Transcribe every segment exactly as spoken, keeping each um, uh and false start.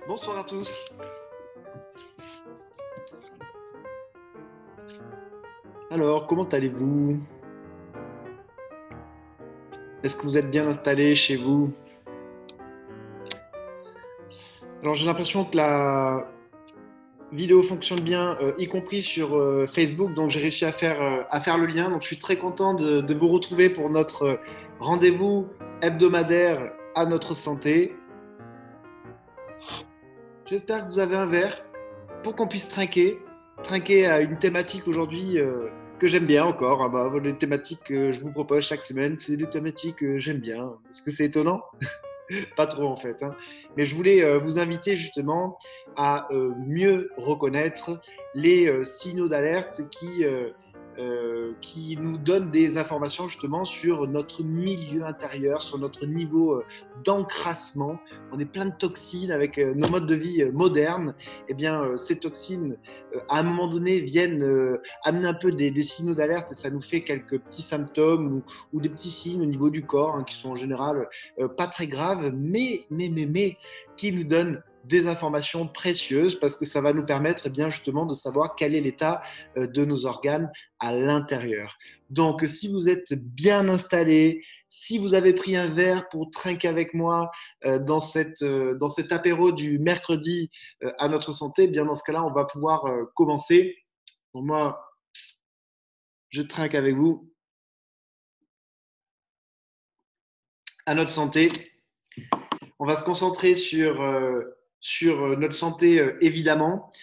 Bonsoir à tous. Alors, comment allez-vous? Est-ce que vous êtes bien installé chez vous? Alors, j'ai l'impression que la vidéo fonctionne bien, euh, y compris sur euh, Facebook, donc j'ai réussi à faire, euh, à faire le lien. Donc, je suis très content de, de vous retrouver pour notre euh, rendez-vous hebdomadaire à notre santé. J'espère que vous avez un verre pour qu'on puisse trinquer, trinquer à une thématique aujourd'hui euh, que j'aime bien encore. Ah bah, les thématiques que je vous propose chaque semaine, c'est des thématiques que j'aime bien. Est-ce que c'est étonnant? Pas trop en fait. Hein. Mais je voulais euh, vous inviter justement à euh, mieux reconnaître les euh, signaux d'alerte qui, euh, euh, qui nous donnent des informations justement sur notre milieu intérieur, sur notre niveau euh, d'encrassement. On est plein de toxines avec euh, nos modes de vie euh, modernes. Eh bien, euh, ces toxines, euh, à un moment donné, viennent euh, amener un peu des, des signaux d'alerte et ça nous fait quelques petits symptômes ou, ou des petits signes au niveau du corps hein, qui sont en général euh, pas très graves, mais, mais, mais, mais, qui nous donnent des informations précieuses parce que ça va nous permettre eh bien, justement de savoir quel est l'état euh, de nos organes à l'intérieur. Donc, si vous êtes bien installé, si vous avez pris un verre pour trinquer avec moi euh, dans, cette, euh, dans cet apéro du mercredi euh, à notre santé, eh bien dans ce cas-là, on va pouvoir euh, commencer. Donc, moi, je trinque avec vous à notre santé. On va se concentrer sur, euh, sur notre santé, euh, évidemment,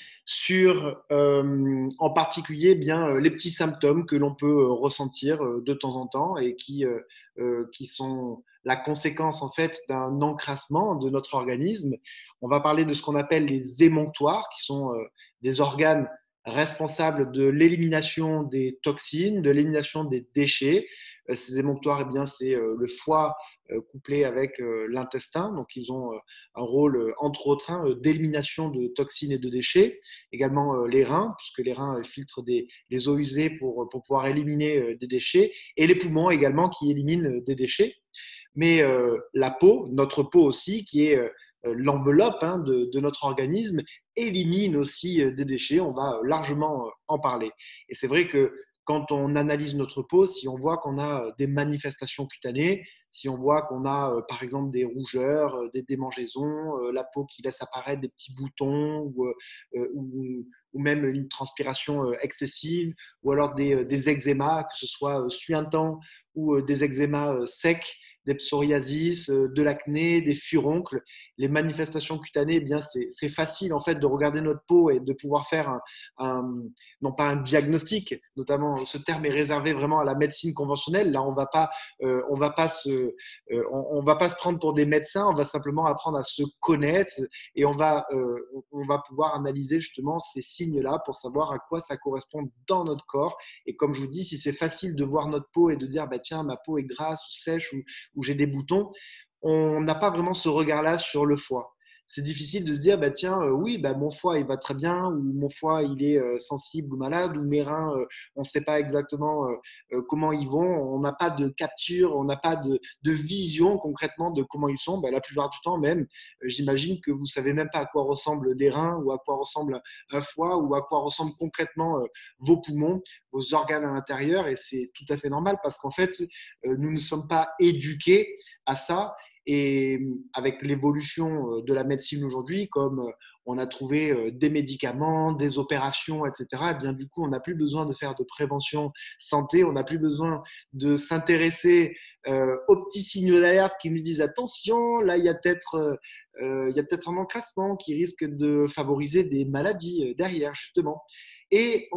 sur euh, en particulier bien, euh, les petits symptômes que l'on peut euh, ressentir euh, de temps en temps et qui, euh, euh, qui sont la conséquence en fait d'un encrassement de notre organisme. On va parler de ce qu'on appelle les émonctoires, qui sont euh, des organes responsables de l'élimination des toxines, de l'élimination des déchets. Euh, ces émonctoires, eh bien, c'est euh, le foie euh, couplé avec euh, l'intestin. Donc, ils ont euh, un rôle, euh, entre autres, hein, d'élimination de toxines et de déchets. Également euh, les reins, puisque les reins euh, filtrent des, les eaux usées pour, pour pouvoir éliminer euh, des déchets. Et les poumons également qui éliminent euh, des déchets. Mais euh, la peau, notre peau aussi, qui est euh, l'enveloppe hein, de, de, notre organisme, élimine aussi euh, des déchets. On va largement euh, en parler. Et c'est vrai que quand on analyse notre peau, si on voit qu'on a des manifestations cutanées, si on voit qu'on a euh, par exemple des rougeurs, euh, des démangeaisons, euh, la peau qui laisse apparaître des petits boutons ou, euh, ou, ou même une transpiration euh, excessive, ou alors des, euh, des eczémas, que ce soit euh, suintants ou euh, des eczémas euh, secs, des psoriasis, euh, de l'acné, des furoncles. Les manifestations cutanées, eh bien c'est, c'est facile en fait de regarder notre peau et de pouvoir faire un, un, non pas un diagnostic, notamment ce terme est réservé vraiment à la médecine conventionnelle. Là, on va pas, euh, on va pas se, euh, on, on va pas se prendre pour des médecins. On va simplement apprendre à se connaître et on va, euh, on va pouvoir analyser justement ces signes-là pour savoir à quoi ça correspond dans notre corps. Et comme je vous dis, si c'est facile de voir notre peau et de dire bah tiens ma peau est grasse ou sèche ou, ou j'ai des boutons, on n'a pas vraiment ce regard-là sur le foie. C'est difficile de se dire bah tiens euh, oui bah mon foie il va très bien ou mon foie il est euh, sensible ou malade ou mes reins euh, on ne sait pas exactement euh, euh, comment ils vont, on n'a pas de capture, on n'a pas de, de vision concrètement de comment ils sont. Bah, la plupart du temps même, euh, j'imagine que vous savez même pas à quoi ressemblent des reins ou à quoi ressemble un foie ou à quoi ressemblent concrètement euh, vos poumons, vos organes à l'intérieur et c'est tout à fait normal parce qu'en fait euh, nous ne sommes pas éduqués à ça. Et avec l'évolution de la médecine aujourd'hui, comme on a trouvé des médicaments, des opérations, et cetera, eh bien, du coup, on n'a plus besoin de faire de prévention santé, on n'a plus besoin de s'intéresser euh, aux petits signaux d'alerte qui nous disent attention, là, il y a peut-être euh, il y a peut-être un encrassement qui risque de favoriser des maladies derrière, justement. Et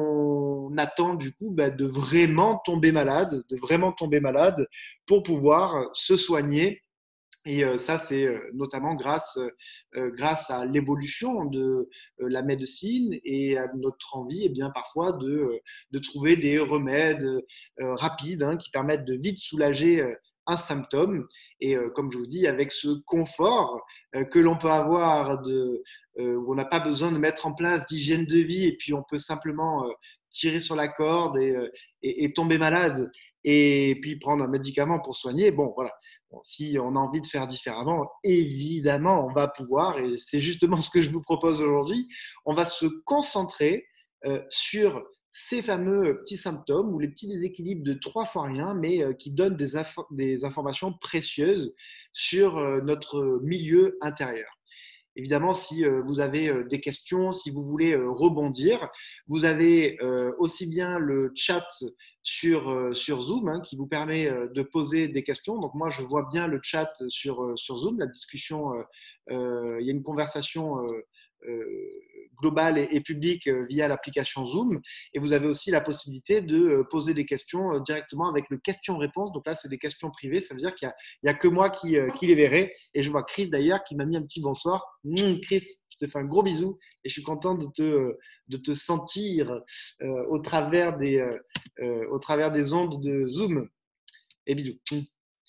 on attend du coup bah, de vraiment tomber malade, de vraiment tomber malade pour pouvoir se soigner et euh, ça, c'est euh, notamment grâce, euh, grâce à l'évolution de euh, la médecine et à notre envie, eh bien, parfois, de, euh, de trouver des remèdes euh, rapides hein, qui permettent de vite soulager euh, un symptôme. Et euh, comme je vous dis, avec ce confort euh, que l'on peut avoir, de, euh, où on n'a pas besoin de mettre en place d'hygiène de vie et puis on peut simplement euh, tirer sur la corde et, euh, et, et tomber malade et puis prendre un médicament pour soigner. Bon, voilà. Bon, si on a envie de faire différemment, évidemment, on va pouvoir, et c'est justement ce que je vous propose aujourd'hui. On va se concentrer euh, sur ces fameux petits symptômes ou les petits déséquilibres de trois fois rien, mais euh, qui donnent des, inf- des informations précieuses sur euh, notre milieu intérieur. Évidemment, si euh, vous avez euh, des questions, si vous voulez euh, rebondir, vous avez euh, aussi bien le chat sur, euh, sur Zoom hein, qui vous permet euh, de poser des questions. Donc moi, je vois bien le chat sur, euh, sur Zoom, la discussion, euh, euh, il y a une conversation euh, euh, globale et, et publique euh, via l'application Zoom. Et vous avez aussi la possibilité de euh, poser des questions euh, directement avec le question-réponse. Donc là, c'est des questions privées. Ça veut dire qu'il n'y a, a, que moi qui, euh, qui les verrai. Et je vois Chris d'ailleurs qui m'a mis un petit bonsoir. Mmh, Chris, je te fais un gros bisou et je suis content de te, de te sentir euh, au, travers des, euh, au travers des ondes de Zoom. Et bisous. Mmh.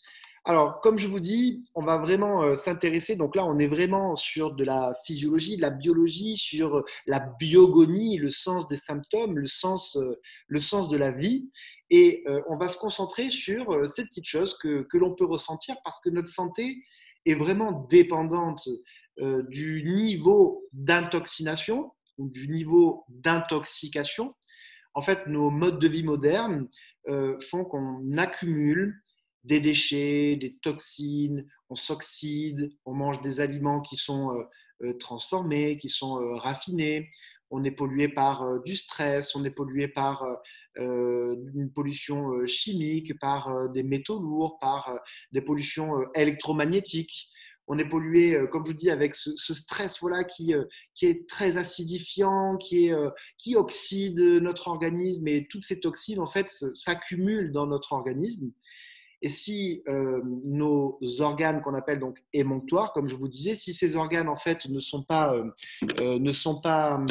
Alors, comme je vous dis, on va vraiment euh, s'intéresser. Donc là, on est vraiment sur de la physiologie, de la biologie, sur la biogonie, le sens des symptômes, le sens, euh, le sens de la vie. Et euh, on va se concentrer sur euh, ces petites choses que, que l'on peut ressentir parce que notre santé est vraiment dépendante euh, du niveau d'intoxination ou du niveau d'intoxication. En fait, nos modes de vie modernes euh, font qu'on accumule des déchets, des toxines, on s'oxyde, on mange des aliments qui sont euh, euh, transformés, qui sont euh, raffinés, on est pollué par euh, du stress, on est pollué par euh, une pollution euh, chimique, par euh, des métaux lourds, par euh, des pollutions euh, électromagnétiques. On est pollué, euh, comme je vous dis, avec ce, ce stress voilà, qui, euh, qui est très acidifiant, qui, est, euh, qui oxyde notre organisme et toutes ces toxines en fait s'accumulent dans notre organisme. Et si euh, nos organes qu'on appelle donc émonctoires, comme je vous disais, si ces organes en fait ne sont pas, euh, euh, ne sont pas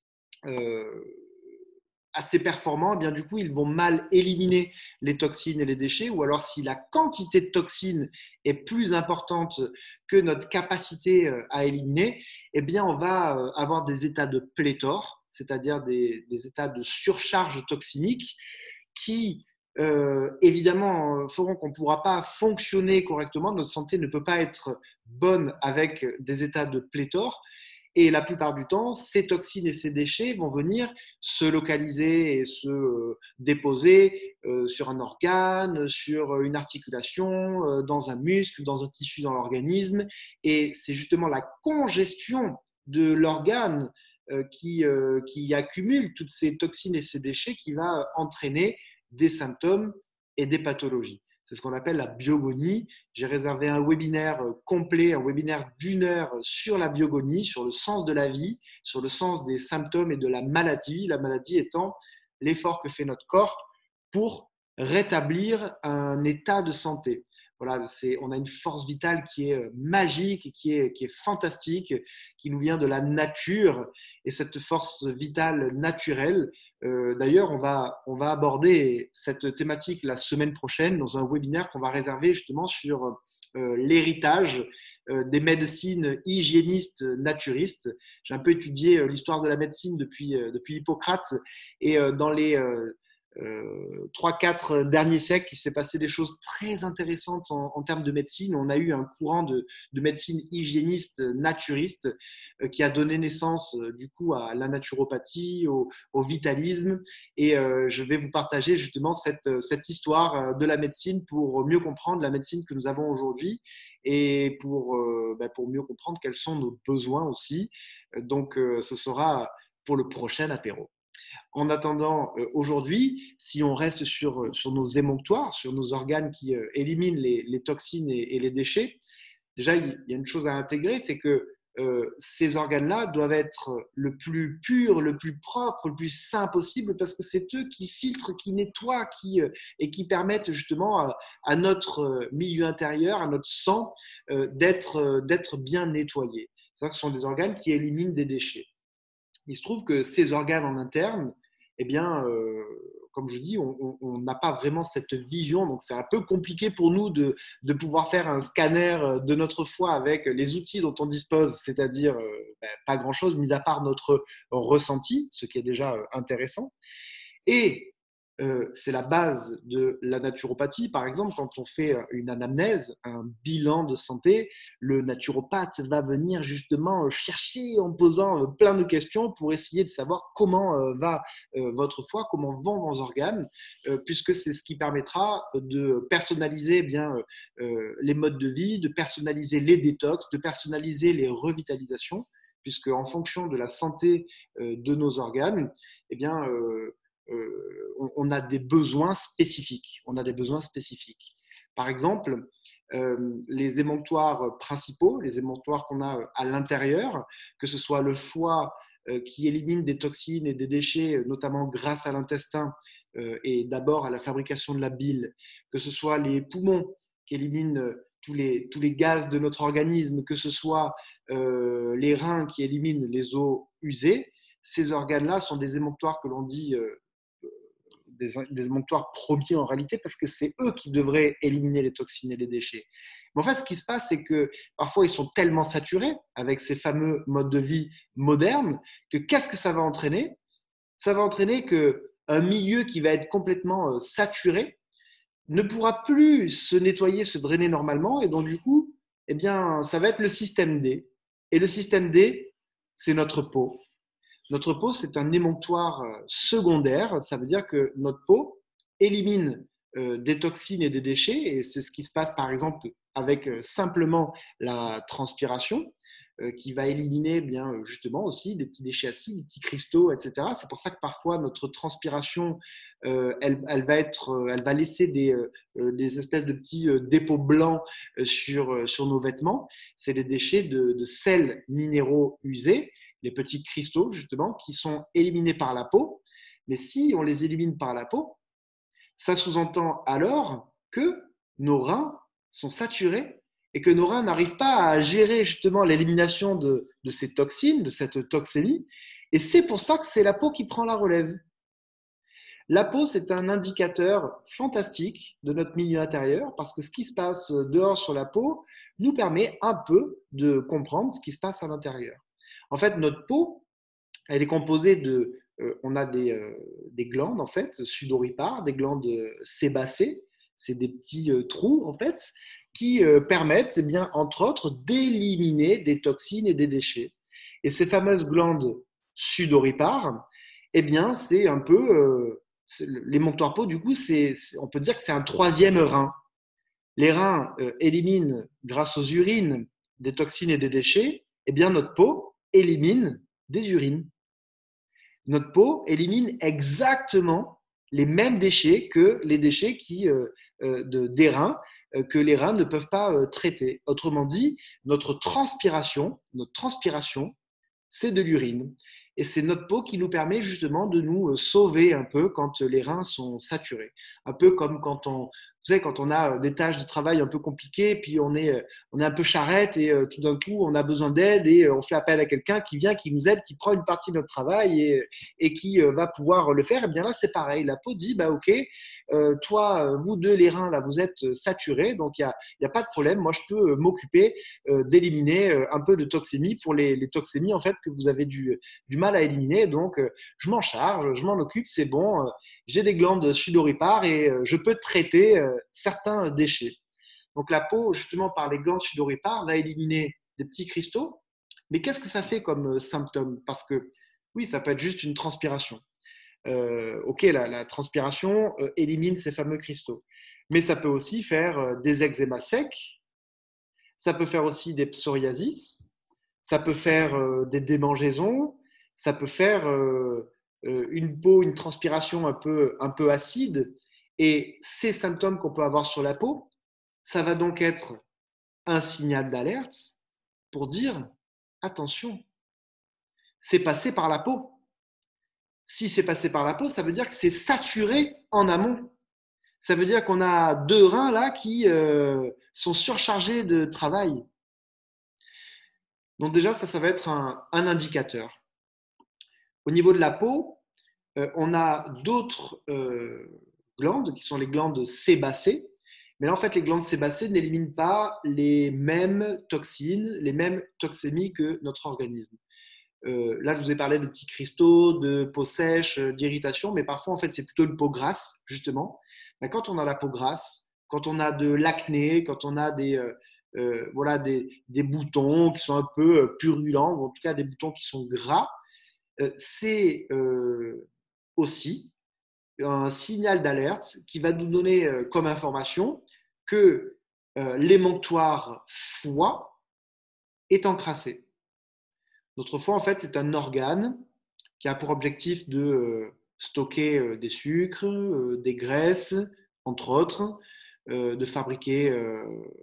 euh, assez performants, eh bien du coup ils vont mal éliminer les toxines et les déchets, ou alors si la quantité de toxines est plus importante que notre capacité euh, à éliminer, eh bien on va euh, avoir des états de pléthore, c'est-à-dire des, des états de surcharge toxinique qui euh, évidemment feront qu'on ne pourra pas fonctionner correctement, notre santé ne peut pas être bonne avec des états de pléthore. Et la plupart du temps, ces toxines et ces déchets vont venir se localiser et se euh, déposer euh, sur un organe, sur une articulation, euh, dans un muscle, dans un tissu dans l'organisme. Et c'est justement la congestion de l'organe euh, qui, euh, qui accumule toutes ces toxines et ces déchets qui va entraîner des symptômes et des pathologies. C'est ce qu'on appelle la biogonie. J'ai réservé un webinaire complet, un webinaire d'une heure sur la biogonie, sur le sens de la vie, sur le sens des symptômes et de la maladie. La maladie étant l'effort que fait notre corps pour rétablir un état de santé. Voilà, c'est, on a une force vitale qui est magique, qui est, qui est fantastique, qui nous vient de la nature. Et cette force vitale naturelle, euh, d'ailleurs, on va, on va aborder cette thématique la semaine prochaine dans un webinaire qu'on va réserver justement sur euh, l'héritage euh, des médecines hygiénistes naturistes. J'ai un peu étudié euh, l'histoire de la médecine depuis, euh, depuis Hippocrate et euh, dans les euh, euh, trois quatre derniers siècles, il s'est passé des choses très intéressantes en, en termes de médecine. On a eu un courant de, de médecine hygiéniste, naturiste, euh, qui a donné naissance euh, du coup à la naturopathie, au, au vitalisme. Et euh, je vais vous partager justement cette, cette histoire de la médecine pour mieux comprendre la médecine que nous avons aujourd'hui et pour, euh, bah, pour mieux comprendre quels sont nos besoins aussi. Donc, euh, ce sera pour le prochain apéro. En attendant, euh, aujourd'hui, si on reste sur, euh, sur nos émonctoires, sur nos organes qui euh, éliminent les, les toxines et, et, les déchets, déjà, il y a une chose à intégrer, c'est que euh, ces organes-là doivent être le plus pur, le plus propre, le plus sain possible, parce que c'est eux qui filtrent, qui nettoient qui, euh, et qui permettent justement à, à notre milieu intérieur, à notre sang, euh, d'être, euh, d'être bien nettoyé. C'est-à-dire que ce sont des organes qui éliminent des déchets. Il se trouve que ces organes en interne, eh bien, euh, comme je dis, on n'a pas vraiment cette vision. Donc, c'est un peu compliqué pour nous de, de, pouvoir faire un scanner de notre foie avec les outils dont on dispose, c'est-à-dire euh, ben, pas grand-chose, mis à part notre ressenti, ce qui est déjà intéressant. Et euh, c'est la base de la naturopathie. Par exemple, quand on fait une anamnèse, un bilan de santé, le naturopathe va venir justement chercher en posant plein de questions pour essayer de savoir comment euh, va euh, votre foie, comment vont vos organes, euh, puisque c'est ce qui permettra de personnaliser bien euh, les modes de vie, de personnaliser les détox, de personnaliser les revitalisations, puisque en fonction de la santé euh, de nos organes, eh bien, euh, euh, on, on a des besoins spécifiques. On a des besoins spécifiques. Par exemple, euh, les émonctoires principaux, les émonctoires qu'on a à l'intérieur, que ce soit le foie euh, qui élimine des toxines et des déchets, notamment grâce à l'intestin euh, et d'abord à la fabrication de la bile, que ce soit les poumons qui éliminent tous les, tous les gaz de notre organisme, que ce soit euh, les reins qui éliminent les eaux usées, ces organes-là sont des émonctoires que l'on dit euh, des, des émonctoires premiers en réalité, parce que c'est eux qui devraient éliminer les toxines et les déchets. Mais en fait, ce qui se passe, c'est que parfois, ils sont tellement saturés avec ces fameux modes de vie modernes que qu'est-ce que ça va entraîner? Ça va entraîner qu'un milieu qui va être complètement saturé ne pourra plus se nettoyer, se drainer normalement, et donc du coup, eh bien, ça va être le système D. Et le système D, c'est notre peau. Notre peau, c'est un émonctoire secondaire. Ça veut dire que notre peau élimine euh, des toxines et des déchets. Et c'est ce qui se passe, par exemple, avec euh, simplement la transpiration, euh, qui va éliminer bien justement aussi des petits déchets acides, des petits cristaux, et cetera. C'est pour ça que parfois notre transpiration, euh, elle, elle, va être, elle va laisser des, euh, des espèces de petits euh, dépôts blancs euh, sur, sur nos vêtements. C'est les déchets de, de sels minéraux usés, les petits cristaux, justement, qui sont éliminés par la peau. Mais si on les élimine par la peau, ça sous-entend alors que nos reins sont saturés et que nos reins n'arrivent pas à gérer justement l'élimination de, de ces toxines, de cette toxémie. Et c'est pour ça que c'est la peau qui prend la relève. La peau, c'est un indicateur fantastique de notre milieu intérieur parce que ce qui se passe dehors sur la peau nous permet un peu de comprendre ce qui se passe à l'intérieur. En fait, notre peau, elle est composée de, euh, on a des, euh, des glandes en fait, sudoripares, des glandes sébacées, c'est des petits euh, trous en fait, qui euh, permettent, eh bien, entre autres, d'éliminer des toxines et des déchets. Et ces fameuses glandes sudoripares, eh bien, c'est un peu, euh, l'émonctoire peau, du coup, c'est, on peut dire que c'est un troisième rein. Les reins euh, éliminent, grâce aux urines, des toxines et des déchets, eh bien, notre peau élimine des urines. Notre peau élimine exactement les mêmes déchets que les déchets qui, euh, euh, de, des reins euh, que les reins ne peuvent pas euh, traiter. Autrement dit, notre transpiration, notre transpiration, c'est de l'urine. Et c'est notre peau qui nous permet justement de nous sauver un peu quand les reins sont saturés. Un peu comme quand on, vous savez, quand on a des tâches de travail un peu compliquées, puis on est, on est un peu charrette et euh, tout d'un coup on a besoin d'aide et euh, on fait appel à quelqu'un qui vient, qui nous aide, qui prend une partie de notre travail et, et qui euh, va pouvoir le faire. Et bien là c'est pareil. La peau dit bah ok, euh, toi, vous deux les reins là, vous êtes saturés, donc il y a, il y a pas de problème. Moi je peux m'occuper euh, d'éliminer euh, un peu de toxémie pour les, les toxémies en fait que vous avez du, du mal à éliminer. Donc euh, je m'en charge, je m'en occupe, c'est bon. Euh, j'ai des glandes sudoripares et euh, je peux traiter euh, certains déchets. Donc la peau, justement, par les glandes sudoripares, va éliminer des petits cristaux. Mais qu'est-ce que ça fait comme euh, symptôme? Parce que oui, ça peut être juste une transpiration. Euh, ok, la, la transpiration euh, élimine ces fameux cristaux. Mais ça peut aussi faire euh, des eczémas secs, ça peut faire aussi des psoriasis, ça peut faire euh, des démangeaisons, ça peut faire euh, euh, une peau, une transpiration un peu, un peu acide. Et ces symptômes qu'on peut avoir sur la peau, ça va donc être un signal d'alerte pour dire attention, c'est passé par la peau. Si c'est passé par la peau, ça veut dire que c'est saturé en amont. Ça veut dire qu'on a deux reins là qui euh, sont surchargés de travail. Donc déjà, ça, ça va être un, un indicateur. Au niveau de la peau, euh, on a d'autres euh, glandes qui sont les glandes sébacées. Mais là, en fait, les glandes sébacées n'éliminent pas les mêmes toxines, les mêmes toxémies que notre organisme. Euh, là, je vous ai parlé de petits cristaux, de peau sèche, euh, d'irritation, mais parfois, en fait, c'est plutôt une peau grasse, justement. Ben, quand on a la peau grasse, quand on a de l'acné, quand on a des, euh, euh, voilà, des, des boutons qui sont un peu euh, purulents, ou en tout cas des boutons qui sont gras, euh, c'est euh, aussi un signal d'alerte qui va nous donner euh, comme information que euh, l'émonctoire foie est encrassé. Notre foie, en fait, c'est un organe qui a pour objectif de euh, stocker euh, des sucres, euh, des graisses, entre autres, euh, de fabriquer euh,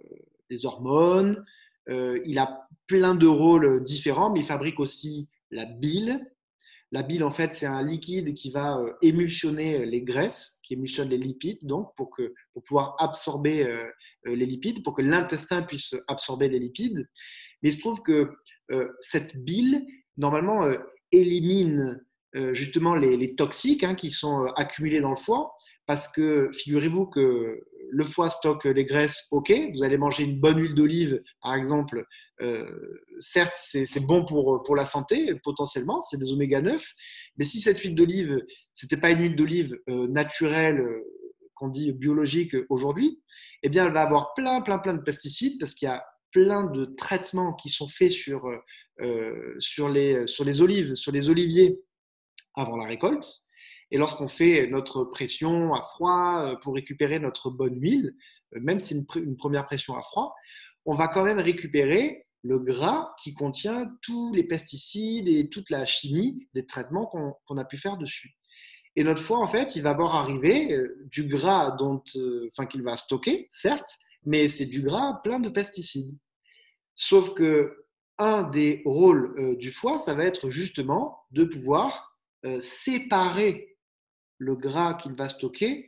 des hormones. Euh, il a plein de rôles différents, mais il fabrique aussi la bile. La bile, en fait, c'est un liquide qui va euh, émulsionner les graisses, qui émulsionne les lipides, donc pour, que, pour pouvoir absorber euh, les lipides, pour que l'intestin puisse absorber les lipides. Mais il se trouve que euh, cette bile, normalement, euh, élimine euh, justement les, les toxiques hein, qui sont euh, accumulés dans le foie, parce que figurez-vous que le foie stocke les graisses, ok, vous allez manger une bonne huile d'olive, par exemple, euh, certes, c'est, c'est bon pour, pour la santé, potentiellement, c'est des oméga neuf, mais si cette huile d'olive, c'était pas une huile d'olive euh, naturelle, euh, qu'on dit biologique aujourd'hui, eh bien, elle va avoir plein, plein, plein de pesticides, parce qu'il y a plein de traitements qui sont faits sur, euh, sur, les, sur les olives, sur les oliviers avant la récolte. Et lorsqu'on fait notre pression à froid pour récupérer notre bonne huile, même si c'est une, une première pression à froid, on va quand même récupérer le gras qui contient tous les pesticides et toute la chimie des traitements qu'on, qu'on a pu faire dessus. Et notre foie, en fait, il va voir arriver euh, du gras dont, euh, enfin, qu'il va stocker, certes, mais c'est du gras plein de pesticides. Sauf que un des rôles euh, du foie, ça va être justement de pouvoir euh, séparer le gras qu'il va stocker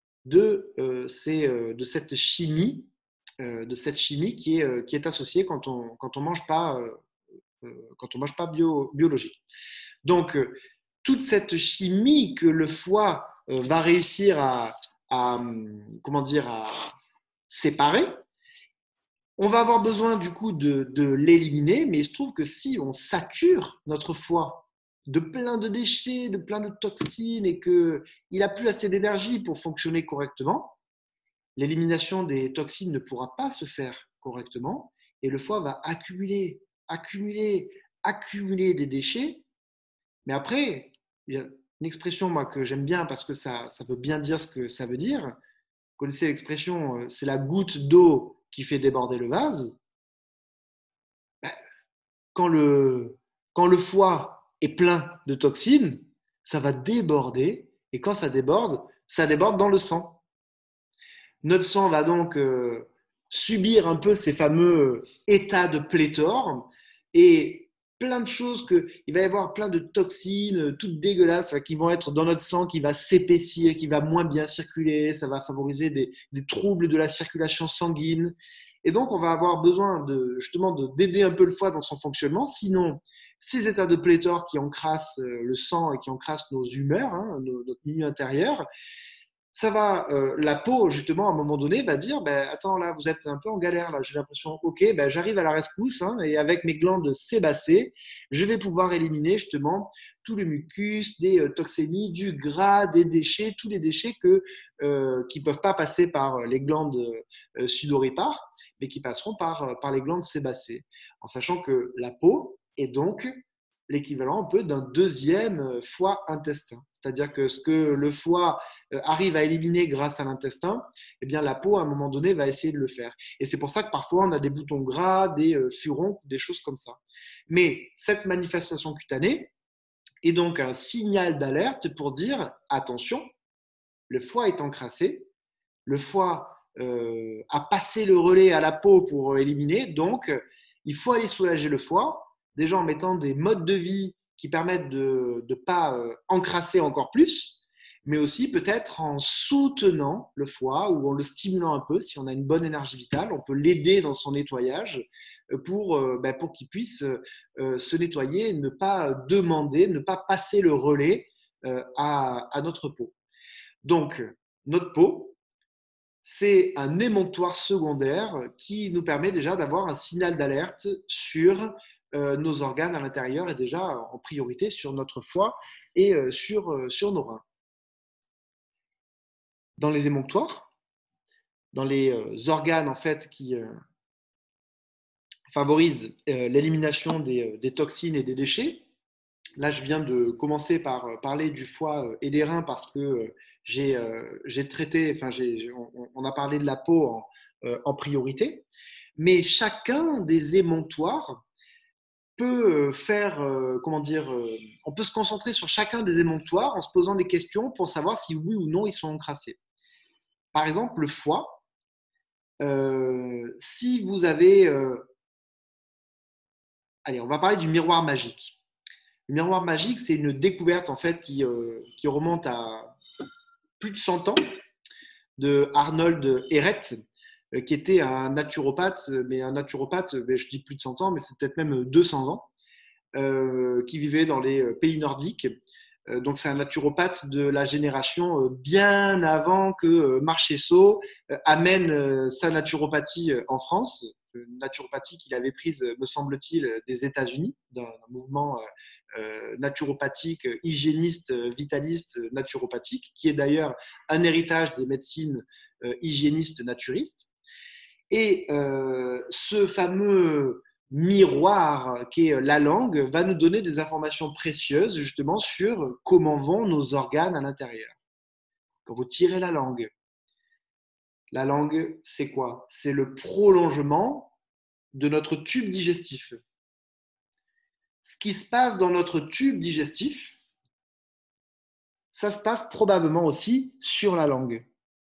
de, euh, ces, euh, de cette chimie, euh, de cette chimie qui est, euh, qui est associée quand on quand on mange pas euh, euh, quand on mange pas bio, biologique. Donc euh, toute cette chimie que le foie euh, va réussir à, à comment dire à séparer, on va avoir besoin du coup de, de l'éliminer, mais il se trouve que si on sature notre foie de plein de déchets, de plein de toxines et qu'il n'a plus assez d'énergie pour fonctionner correctement, l'élimination des toxines ne pourra pas se faire correctement et le foie va accumuler, accumuler, accumuler des déchets. Mais après, il y a une expression moi, que j'aime bien parce que ça, ça veut bien dire ce que ça veut dire. Vous connaissez l'expression, c'est la goutte d'eau qui fait déborder le vase. Quand le, quand le foie est plein de toxines, ça va déborder. Et quand ça déborde, ça déborde dans le sang. Notre sang va donc euh, subir un peu ces fameux états de pléthore et plein de choses que il va y avoir plein de toxines toutes dégueulasses qui vont être dans notre sang, qui va s'épaissir, qui va moins bien circuler, ça va favoriser des, des troubles de la circulation sanguine. Et donc, on va avoir besoin de, justement de, d'aider un peu le foie dans son fonctionnement. Sinon, ces états de pléthore qui encrassent le sang et qui encrassent nos humeurs, hein, nos, notre milieu intérieur, ça va, euh, la peau, justement, à un moment donné, va dire, ben, attends, là, vous êtes un peu en galère, là, j'ai l'impression, ok, ben, j'arrive à la rescousse, hein, et avec mes glandes sébacées, je vais pouvoir éliminer, justement, tout le mucus, des euh, toxémies, du gras, des déchets, tous les déchets que, euh, qui ne peuvent pas passer par les glandes euh, sudoripares, mais qui passeront par, par les glandes sébacées, en sachant que la peau est donc l'équivalent un peu d'un deuxième foie intestin. C'est-à-dire que ce que le foie arrive à éliminer grâce à l'intestin, eh bien la peau à un moment donné va essayer de le faire. Et c'est pour ça que parfois on a des boutons gras, des furoncles, des choses comme ça. Mais cette manifestation cutanée est donc un signal d'alerte pour dire attention, le foie est encrassé, le foie euh, a passé le relais à la peau pour éliminer, donc il faut aller soulager le foie, déjà en mettant des modes de vie qui permettent de ne pas euh, encrasser encore plus, mais aussi peut-être en soutenant le foie ou en le stimulant un peu. Si on a une bonne énergie vitale, on peut l'aider dans son nettoyage pour, euh, ben, pour qu'il puisse euh, se nettoyer, ne pas demander, ne pas passer le relais euh, à, à notre peau. Donc, notre peau, c'est un émonctoire secondaire qui nous permet déjà d'avoir un signal d'alerte sur euh, nos organes à l'intérieur et déjà en priorité sur notre foie et euh, sur, euh, sur nos reins. Dans les émonctoires, dans les euh, organes en fait qui euh, favorisent euh, l'élimination des, des toxines et des déchets. Là, je viens de commencer par euh, parler du foie euh, et des reins parce que euh, j'ai euh, j'ai traité, enfin, j'ai, on, on a parlé de la peau en, euh, en priorité, mais chacun des émonctoires peut euh, faire, euh, comment dire, euh, on peut se concentrer sur chacun des émonctoires en se posant des questions pour savoir si oui ou non ils sont encrassés. Par exemple, le foie, euh, si vous avez, euh, allez, on va parler du miroir magique. Le miroir magique, c'est une découverte en fait qui, euh, qui remonte à plus de cent ans de Arnold Ehret, euh, qui était un naturopathe, mais un naturopathe, mais je dis plus de cent ans, mais c'est peut-être même deux cents ans, euh, qui vivait dans les pays nordiques. Euh, donc c'est un naturopathe de la génération euh, bien avant que euh, Marchesso euh, amène euh, sa naturopathie euh, en France, une naturopathie qu'il avait prise, me semble-t-il, des États-Unis, d'un mouvement euh, naturopathique, hygiéniste, vitaliste, naturopathique, qui est d'ailleurs un héritage des médecines euh, hygiénistes naturistes. Et euh, ce fameux miroir qui est la langue va nous donner des informations précieuses justement sur comment vont nos organes à l'intérieur. Quand vous tirez la langue, la langue, c'est quoi? C'est le prolongement de notre tube digestif. Ce qui se passe dans notre tube digestif, ça se passe probablement aussi sur la langue.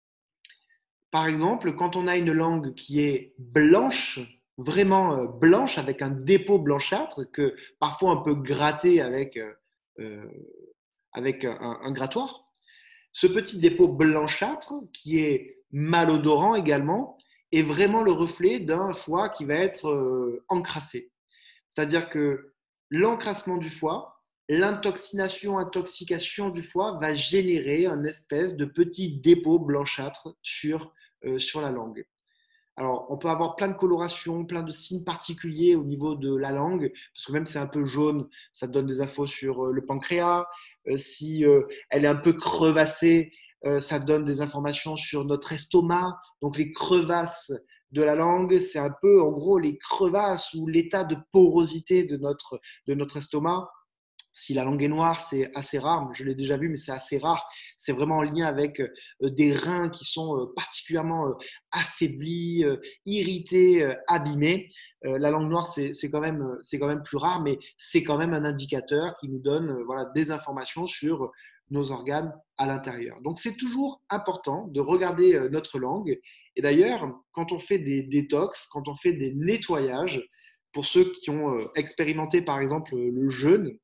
Par exemple, quand on a une langue qui est blanche, vraiment euh, blanche, avec un dépôt blanchâtre, que parfois on peut gratter avec, euh, avec un, un grattoir, ce petit dépôt blanchâtre, qui est malodorant également, est vraiment le reflet d'un foie qui va être euh, encrassé. C'est-à-dire que l'encrassement du foie, l'intoxination, intoxication du foie va générer un espèce de petit dépôt blanchâtre sur, euh, sur la langue. Alors, on peut avoir plein de colorations, plein de signes particuliers au niveau de la langue, parce que même si c'est un peu jaune, ça donne des infos sur euh, le pancréas. Euh, si euh, elle est un peu crevassée, euh, ça donne des informations sur notre estomac. Donc, les crevasses de la langue, c'est un peu, en gros, les crevasses ou l'état de porosité de notre, de notre estomac. Si la langue est noire, c'est assez rare, je l'ai déjà vu, mais c'est assez rare. C'est vraiment en lien avec euh, des reins qui sont euh, particulièrement euh, affaiblis, euh, irrités, euh, abîmés. Euh, la langue noire, c'est quand même, c'est quand même plus rare, mais c'est quand même un indicateur qui nous donne euh, voilà, des informations sur nos organes à l'intérieur. Donc, c'est toujours important de regarder euh, notre langue. Et d'ailleurs, quand on fait des détox, quand on fait des nettoyages, pour ceux qui ont euh, expérimenté par exemple le jeûne,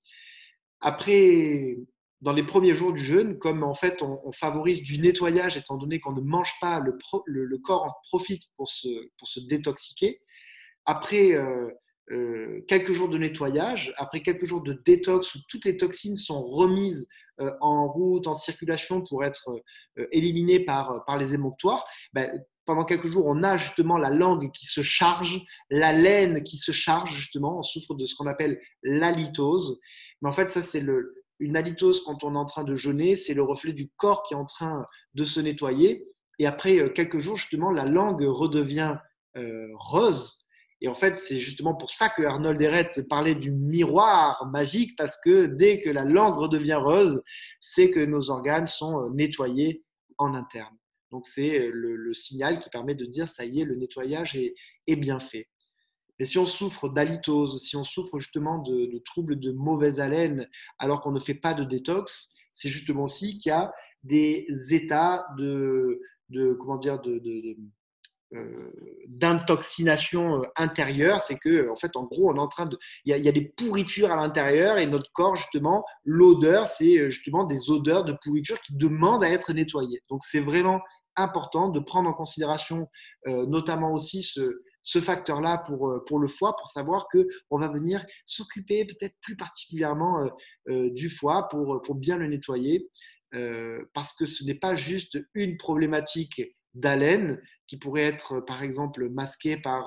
après, dans les premiers jours du jeûne, comme en fait on, on favorise du nettoyage, étant donné qu'on ne mange pas, le, pro, le, le, corps en profite pour se, pour se détoxiquer. Après euh, euh, quelques jours de nettoyage, après quelques jours de détox où toutes les toxines sont remises euh, en route, en circulation pour être euh, éliminées par, par les émonctoires, ben, pendant quelques jours, on a justement la langue qui se charge, la laine qui se charge justement, on souffre de ce qu'on appelle l'halitose. Mais en fait, ça, c'est le, une halitose quand on est en train de jeûner, c'est le reflet du corps qui est en train de se nettoyer. Et après quelques jours, justement, la langue redevient euh, rose. Et en fait, c'est justement pour ça que Arnold Ehret parlait du miroir magique, parce que dès que la langue redevient rose, c'est que nos organes sont nettoyés en interne. Donc, c'est le, le signal qui permet de dire, ça y est, le nettoyage est, est bien fait. Mais si on souffre d'halitose, si on souffre justement de, de troubles de mauvaise haleine, alors qu'on ne fait pas de détox, c'est justement aussi qu'il y a des états de, de comment dire, de, de, de euh, d'intoxination intérieure. C'est que, en fait, en gros, on est en train de, il y a, il y a des pourritures à l'intérieur et notre corps, justement, l'odeur, c'est justement des odeurs de pourriture qui demandent à être nettoyées. Donc, c'est vraiment important de prendre en considération, euh, notamment aussi ce ce facteur-là pour, pour le foie, pour savoir qu'on va venir s'occuper peut-être plus particulièrement euh, euh, du foie pour, pour bien le nettoyer, euh, parce que ce n'est pas juste une problématique d'haleine qui pourrait être, par exemple, masquée par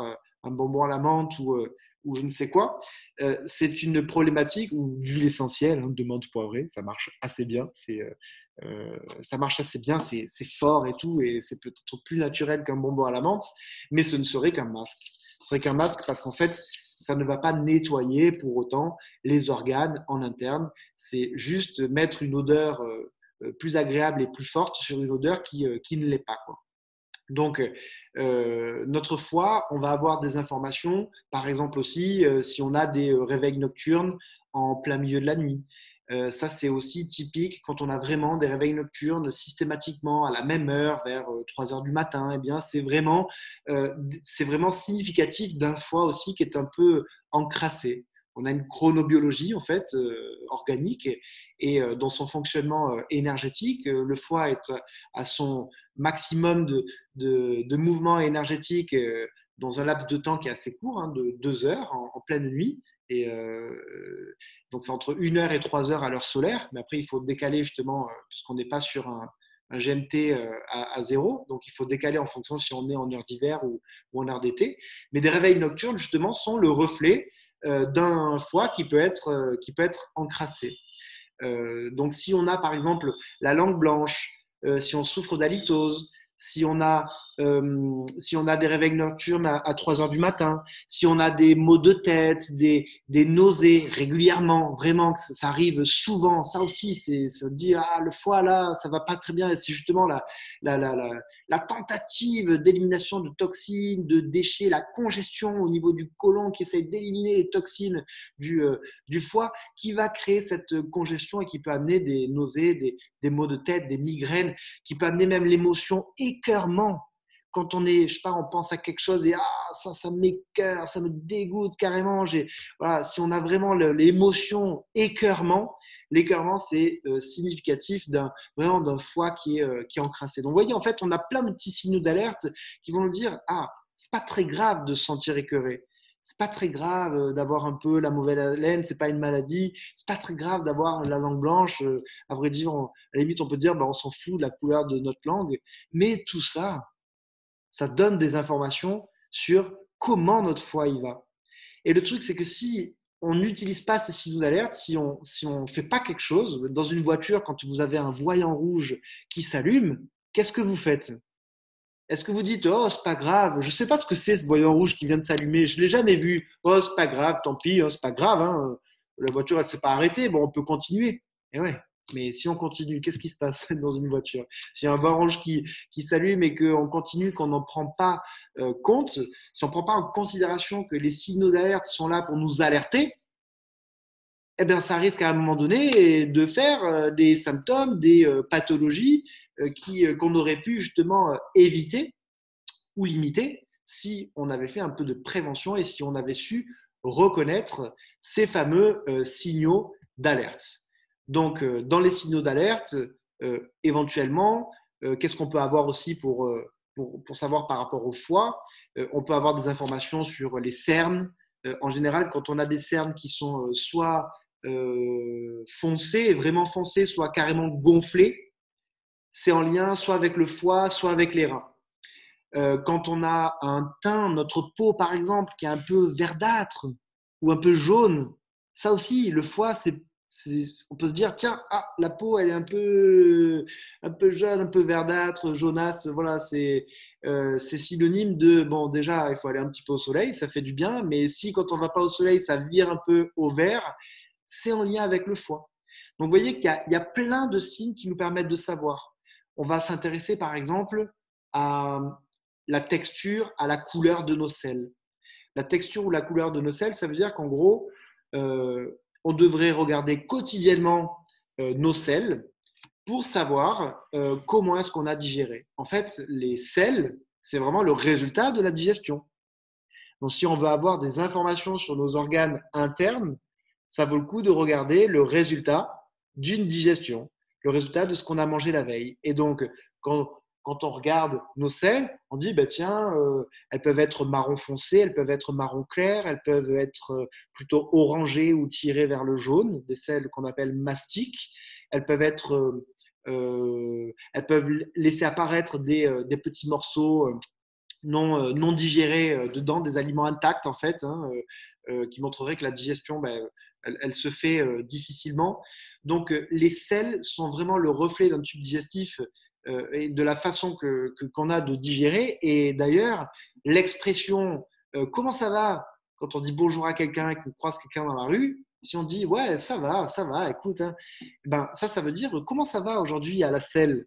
un bonbon à la menthe ou, euh, ou je ne sais quoi. Euh, c'est une problématique, ou d'huile essentielle, hein, de menthe poivrée, ça marche assez bien. C'est, euh, euh, ça marche assez bien, c'est, c'est fort et tout, et c'est peut-être plus naturel qu'un bonbon à la menthe, mais ce ne serait qu'un masque. Ce serait qu'un masque parce qu'en fait, ça ne va pas nettoyer pour autant les organes en interne. C'est juste mettre une odeur euh, plus agréable et plus forte sur une odeur qui, euh, qui ne l'est pas, quoi. Donc, euh, notre foie, on va avoir des informations, par exemple aussi, euh, si on a des euh, réveils nocturnes en plein milieu de la nuit. Euh, ça, c'est aussi typique quand on a vraiment des réveils nocturnes systématiquement à la même heure, vers euh, trois heures du matin. Eh bien, c'est vraiment, euh, c'est vraiment significatif d'un foie aussi qui est un peu encrassé. On a une chronobiologie en fait euh, organique et, et euh, dans son fonctionnement euh, énergétique, euh, le foie est à son maximum de, de, de mouvement énergétique euh, dans un laps de temps qui est assez court, hein, de deux heures en, en pleine nuit. Et euh, donc c'est entre une heure et trois heures à l'heure solaire, mais après il faut décaler justement, euh, puisqu'on n'est pas sur un, un G M T euh, à, à zéro, donc il faut décaler en fonction si on est en heure d'hiver ou, ou en heure d'été. Mais des réveils nocturnes justement sont le reflet euh, d'un foie qui peut être, euh, qui peut être encrassé. Euh, donc si on a par exemple la langue blanche, euh, si on souffre d'halitose, si on a euh, si on a des réveils nocturnes à, à trois heures du matin, si on a des maux de tête, des, des nausées régulièrement, vraiment que ça, ça arrive souvent, ça aussi, c'est se dire ah le foie là, ça va pas très bien, et c'est justement la, la, la, la, la tentative d'élimination de toxines, de déchets, la congestion au niveau du côlon qui essaie d'éliminer les toxines du, euh, du foie, qui va créer cette congestion et qui peut amener des nausées, des, des maux de tête, des migraines, qui peut amener même l'émotion écœurement. Quand on est, je sais pas, on pense à quelque chose et ah, ça, ça m'écœure, ça me dégoûte carrément. J'ai, voilà, si on a vraiment l'émotion écœurement, l'écœurement, c'est euh, significatif d'un, vraiment d'un foie qui est, euh, qui est encrassé. Donc, vous voyez, en fait, on a plein de petits signaux d'alerte qui vont nous dire, ah, c'est pas très grave de se sentir écœuré. C'est pas très grave d'avoir un peu la mauvaise haleine, c'est pas une maladie. C'est pas très grave d'avoir la langue blanche. À vrai dire, on, à la limite, on peut dire, ben, on s'en fout de la couleur de notre langue. Mais tout ça, ça donne des informations sur comment notre foie y va. Et le truc, c'est que si on n'utilise pas ces signaux d'alerte, si on si on fait pas quelque chose, dans une voiture, quand vous avez un voyant rouge qui s'allume, qu'est-ce que vous faites? Est-ce que vous dites, oh, c'est pas grave, je sais pas ce que c'est ce voyant rouge qui vient de s'allumer, je l'ai jamais vu, oh, c'est pas grave, tant pis, oh, c'est pas grave, hein. La voiture, elle s'est pas arrêtée, bon, on peut continuer. Et ouais, mais si on continue, qu'est-ce qui se passe dans une voiture? S'il y a un voyant rouge qui, qui s'allume et qu'on continue, qu'on n'en prend pas euh, compte, si on ne prend pas en considération que les signaux d'alerte sont là pour nous alerter, eh bien, ça risque à un moment donné de faire euh, des symptômes, des euh, pathologies euh, qui, euh, qu'on aurait pu justement euh, éviter ou limiter si on avait fait un peu de prévention et si on avait su reconnaître ces fameux euh, signaux d'alerte. Donc, euh, dans les signaux d'alerte, euh, éventuellement, euh, qu'est-ce qu'on peut avoir aussi pour, euh, pour, pour, savoir par rapport au foie? euh, On peut avoir des informations sur les cernes. Euh, en général, quand on a des cernes qui sont euh, soit euh, foncées, vraiment foncées, soit carrément gonflées, c'est en lien soit avec le foie, soit avec les reins. Euh, quand on a un teint, notre peau par exemple, qui est un peu verdâtre ou un peu jaune, ça aussi, le foie, c'est, c'est, on peut se dire, tiens, ah, la peau, elle est un peu, un peu jaune, un peu verdâtre, jaunasse, voilà, c'est, euh, c'est synonyme de, bon, déjà, il faut aller un petit peu au soleil, ça fait du bien, mais si quand on ne va pas au soleil, ça vire un peu au vert, c'est en lien avec le foie. Donc, vous voyez qu'il y a, il y a plein de signes qui nous permettent de savoir. On va s'intéresser, par exemple, à la texture, à la couleur de nos selles. La texture ou la couleur de nos selles, ça veut dire qu'en gros, euh, on devrait regarder quotidiennement euh, nos selles pour savoir euh, comment est-ce qu'on a digéré. En fait, les selles, c'est vraiment le résultat de la digestion. Donc, si on veut avoir des informations sur nos organes internes, ça vaut le coup de regarder le résultat d'une digestion, le résultat de ce qu'on a mangé la veille. Et donc, quand, quand on regarde nos selles, on dit, bah, tiens, euh, elles peuvent être marron foncé, elles peuvent être marron clair, elles peuvent être euh, plutôt orangées ou tirées vers le jaune, des selles qu'on appelle mastiques. Elles peuvent être, euh, elles peuvent laisser apparaître des, euh, des petits morceaux euh, non, euh, non digérés euh, dedans, des aliments intacts en fait, hein, euh, euh, qui montreraient que la digestion, ben, elle, elle se fait euh, difficilement. Donc euh, les sels sont vraiment le reflet d'un tube digestif euh, et de la façon que, que- qu'on a de digérer. Et d'ailleurs, l'expression euh, comment ça va quand on dit bonjour à quelqu'un et qu'on croise quelqu'un dans la rue, si on dit ouais ça va, ça va, écoute, hein, ben, ça, ça veut dire comment ça va aujourd'hui à la selle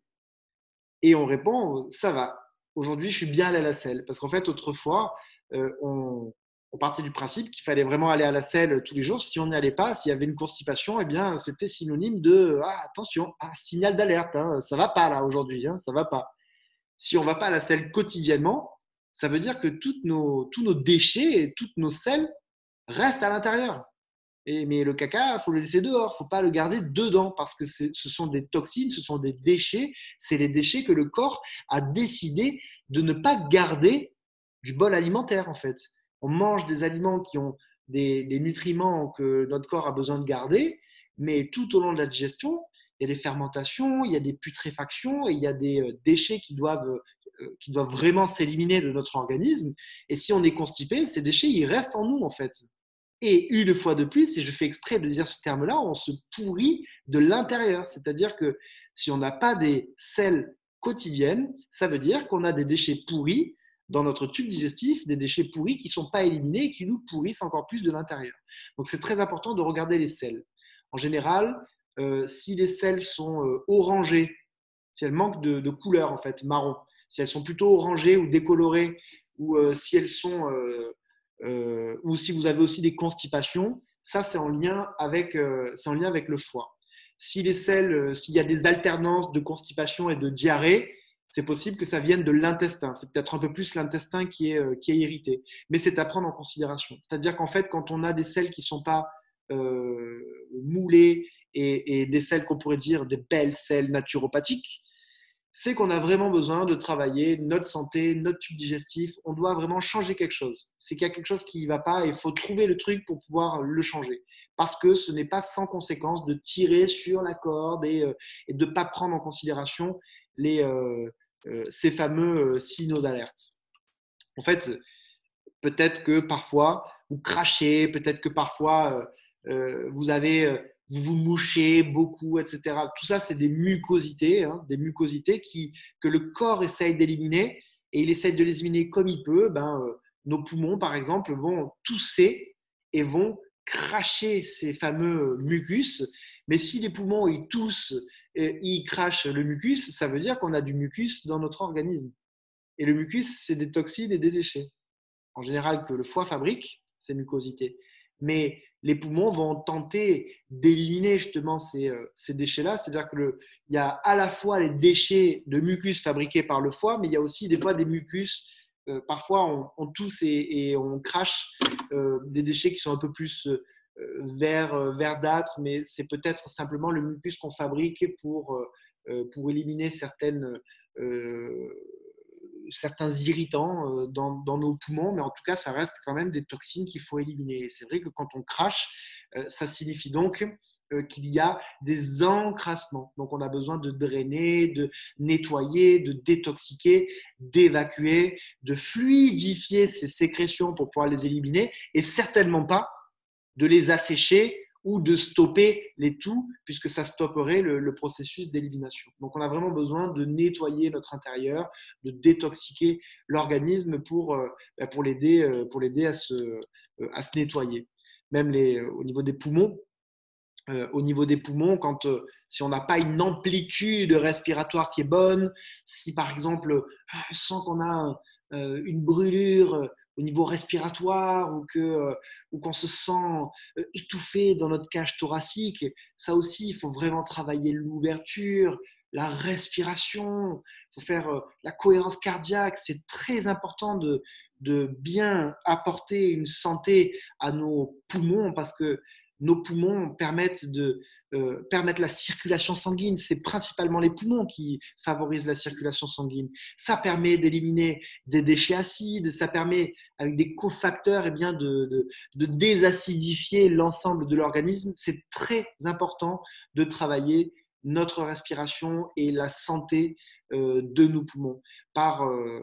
et on répond, ça va. Aujourd'hui, je suis bien allé à la selle. Parce qu'en fait, autrefois, euh, on, on partait du principe qu'il fallait vraiment aller à la selle tous les jours. Si on n'y allait pas, s'il y avait une constipation, eh bien, c'était synonyme de ah, attention, ah, signal d'alerte. Hein, ça va pas là aujourd'hui, hein, ça va pas. Si on va pas à la selle quotidiennement, ça veut dire que toutes nos, tous nos déchets et toutes nos selles restent à l'intérieur. Et, mais le caca, il faut le laisser dehors, il ne faut pas le garder dedans parce que ce sont des toxines, ce sont des déchets, c'est les déchets que le corps a décidé de ne pas garder du bol alimentaire en fait. On mange des aliments qui ont des, des nutriments que notre corps a besoin de garder, mais tout au long de la digestion, il y a des fermentations, il y a des putréfactions et il y a des euh, déchets qui doivent, euh, qui doivent vraiment s'éliminer de notre organisme. Et si on est constipé, ces déchets, ils restent en nous en fait. Et une fois de plus, et je fais exprès de dire ce terme-là, on se pourrit de l'intérieur. C'est-à-dire que si on n'a pas des selles quotidiennes, ça veut dire qu'on a des déchets pourris dans notre tube digestif, des déchets pourris qui ne sont pas éliminés et qui nous pourrissent encore plus de l'intérieur. Donc c'est très important de regarder les selles. En général, euh, si les selles sont euh, orangées, si elles manquent de, de couleur en fait, marron, si elles sont plutôt orangées ou décolorées, ou euh, si elles sont euh, euh, ou si vous avez aussi des constipations, ça c'est en lien avec, euh, c'est en lien avec le foie. Si les selles, euh, s'il y a des alternances de constipation et de diarrhée, c'est possible que ça vienne de l'intestin. C'est peut-être un peu plus l'intestin qui est, euh, qui est irrité. Mais c'est à prendre en considération. C'est-à-dire qu'en fait, quand on a des selles qui ne sont pas euh, moulées et, et des selles qu'on pourrait dire des belles selles naturopathiques, c'est qu'on a vraiment besoin de travailler notre santé, notre tube digestif. On doit vraiment changer quelque chose. C'est qu'il y a quelque chose qui ne va pas et il faut trouver le truc pour pouvoir le changer. Parce que ce n'est pas sans conséquence de tirer sur la corde et, euh, et de ne pas prendre en considération les, euh, euh, ces fameux euh, signaux d'alerte. En fait, peut-être que parfois vous crachez, peut-être que parfois euh, euh, vous avez, euh, vous vous mouchez beaucoup, et cetera. Tout ça, c'est des mucosités, hein, des mucosités qui, que le corps essaye d'éliminer et il essaye de les éliminer comme il peut. Ben, euh, nos poumons, par exemple, vont tousser et vont cracher ces fameux mucus. Mais si les poumons ils toussent, et ils crachent le mucus, ça veut dire qu'on a du mucus dans notre organisme. Et le mucus, c'est des toxines et des déchets en général que le foie fabrique, ces mucosités. Mais les poumons vont tenter d'éliminer justement ces, euh, ces déchets-là. C'est-à-dire qu'il y a à la fois les déchets de mucus fabriqués par le foie, mais il y a aussi des fois des mucus. Euh, parfois, on, on tousse et, et on crache euh, des déchets qui sont un peu plus euh, vert, euh, verdâtres, mais c'est peut-être simplement le mucus qu'on fabrique pour, euh, pour éliminer certaines euh, certains irritants euh, dans, dans, nos poumons, mais en tout cas, ça reste quand même des toxines qu'il faut éliminer. Et c'est vrai que quand on crache, euh, ça signifie donc euh, qu'il y a des encrassements. Donc, on a besoin de drainer, de nettoyer, de détoxiquer, d'évacuer, de fluidifier ces sécrétions pour pouvoir les éliminer et certainement pas de les assécher ou de stopper les toux, puisque ça stopperait le, le processus d'élimination. Donc, on a vraiment besoin de nettoyer notre intérieur, de détoxiquer l'organisme pour, euh, pour l'aider, euh, pour l'aider à, se, euh, à se nettoyer. Même les, au niveau des poumons, euh, au niveau des poumons, quand, euh, si on n'a pas une amplitude respiratoire qui est bonne, si par exemple, on sent qu'on a euh, une brûlure au niveau respiratoire ou que euh, ou qu'on se sent euh, étouffé dans notre cage thoracique, ça aussi, il faut vraiment travailler l'ouverture, la respiration, il faut faire euh, la cohérence cardiaque. C'est très important de, de bien apporter une santé à nos poumons parce que nos poumons permettent, de, euh, permettent la circulation sanguine. C'est principalement les poumons qui favorisent la circulation sanguine. Ça permet d'éliminer des déchets acides, ça permet, avec des cofacteurs, eh bien, de, de, de désacidifier l'ensemble de l'organisme. C'est très important de travailler notre respiration et la santé euh, de nos poumons par, euh,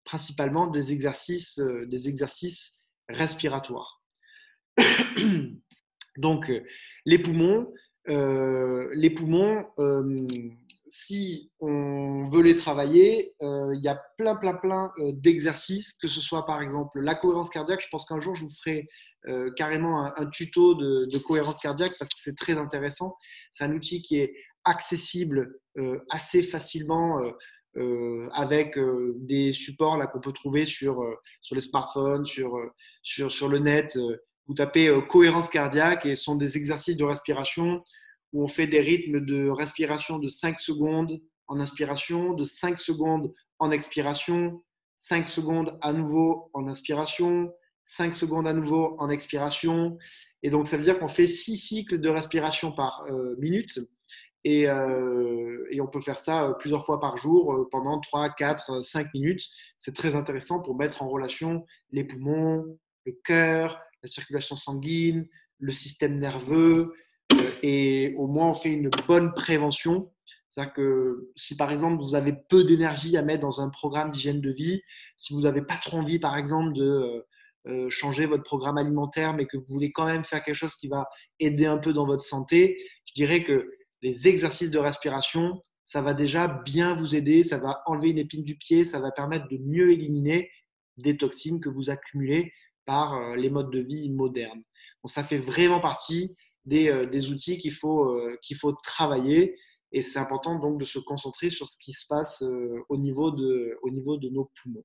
principalement des exercices, euh, des exercices respiratoires. Donc, les poumons, euh, les poumons euh, si on veut les travailler, euh, il y a plein, plein, plein euh, d'exercices, que ce soit par exemple la cohérence cardiaque. Je pense qu'un jour, je vous ferai euh, carrément un, un tuto de, de cohérence cardiaque parce que c'est très intéressant. C'est un outil qui est accessible euh, assez facilement euh, euh, avec euh, des supports là, qu'on peut trouver sur, euh, sur les smartphones, sur, euh, sur, sur le net. Euh, vous tapez euh, cohérence cardiaque et ce sont des exercices de respiration où on fait des rythmes de respiration de cinq secondes en inspiration, de cinq secondes en expiration, cinq secondes à nouveau en inspiration, cinq secondes à nouveau en expiration. Et donc, ça veut dire qu'on fait six cycles de respiration par euh, minute. Et, euh, et, on peut faire ça plusieurs fois par jour euh, pendant trois, quatre, cinq minutes. C'est très intéressant pour mettre en relation les poumons, le cœur, la circulation sanguine, le système nerveux. Euh, et au moins, on fait une bonne prévention. C'est-à-dire que si par exemple vous avez peu d'énergie à mettre dans un programme d'hygiène de vie, si vous n'avez pas trop envie par exemple de euh, changer votre programme alimentaire, mais que vous voulez quand même faire quelque chose qui va aider un peu dans votre santé, je dirais que les exercices de respiration, ça va déjà bien vous aider, ça va enlever une épine du pied, ça va permettre de mieux éliminer des toxines que vous accumulez par les modes de vie modernes. Donc, ça fait vraiment partie des, euh, des outils qu'il faut, euh, qu'il faut travailler et c'est important donc de se concentrer sur ce qui se passe euh, au, niveau de, au niveau de nos poumons.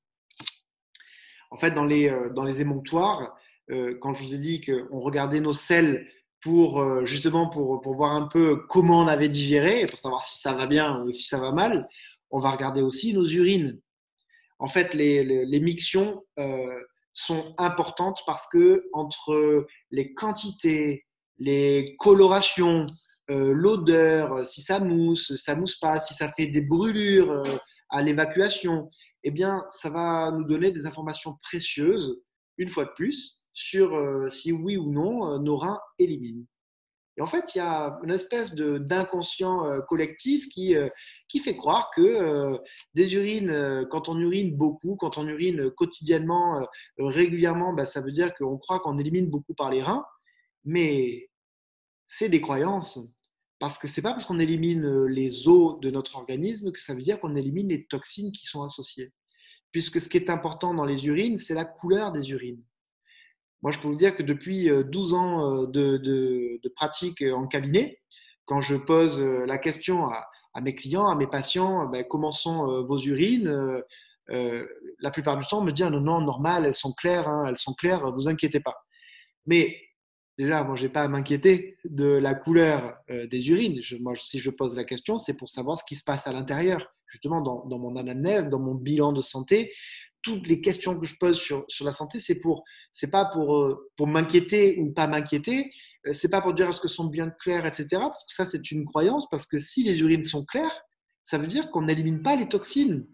En fait, dans les, euh, dans les émonctoires, euh, quand je vous ai dit qu'on regardait nos selles pour euh, justement pour, pour voir un peu comment on avait digéré et pour savoir si ça va bien ou si ça va mal, on va regarder aussi nos urines. En fait, les, les, les mictions euh, sont importantes parce que entre les quantités, les colorations, euh, l'odeur, si ça mousse, ça mousse pas, si ça fait des brûlures euh, à l'évacuation, eh bien, ça va nous donner des informations précieuses, une fois de plus, sur euh, si oui ou non euh, nos reins éliminent. Et en fait, il y a une espèce de, d'inconscient euh, collectif qui, euh, qui fait croire que euh, des urines, euh, quand on urine beaucoup, quand on urine quotidiennement, euh, régulièrement, bah, ça veut dire qu'on croit qu'on élimine beaucoup par les reins. Mais c'est des croyances. Parce que ce n'est pas parce qu'on élimine les os de notre organisme que ça veut dire qu'on élimine les toxines qui sont associées. Puisque ce qui est important dans les urines, c'est la couleur des urines. Moi, je peux vous dire que depuis douze ans de, de, de pratique en cabinet, quand je pose la question à, à mes clients, à mes patients, ben, comment sont vos urines, euh, la plupart du temps, on me dit ah, non, non, normal, elles sont claires, hein, elles sont claires, vous inquiétez pas. Mais déjà, moi, je n'ai pas à m'inquiéter de la couleur euh, des urines. Je, moi, si je pose la question, c'est pour savoir ce qui se passe à l'intérieur. Justement, dans, dans mon anamnèse, dans mon bilan de santé, toutes les questions que je pose sur, sur la santé, c'est pour, c'est pas pour, euh, pour m'inquiéter ou pas m'inquiéter. Euh, c'est pas pour dire est-ce que sont bien claires, et cetera. Parce que ça, c'est une croyance. Parce que si les urines sont claires, ça veut dire qu'on n'élimine pas les toxines.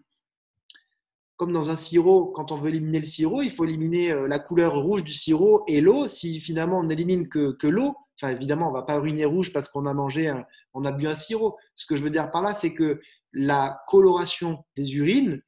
Comme dans un sirop, quand on veut éliminer le sirop, il faut éliminer la couleur rouge du sirop et l'eau. Si finalement on n'élimine que, que l'eau, enfin évidemment on ne va pas uriner rouge parce qu'on a mangé, un, on a bu un sirop. Ce que je veux dire par là, c'est que la coloration des urines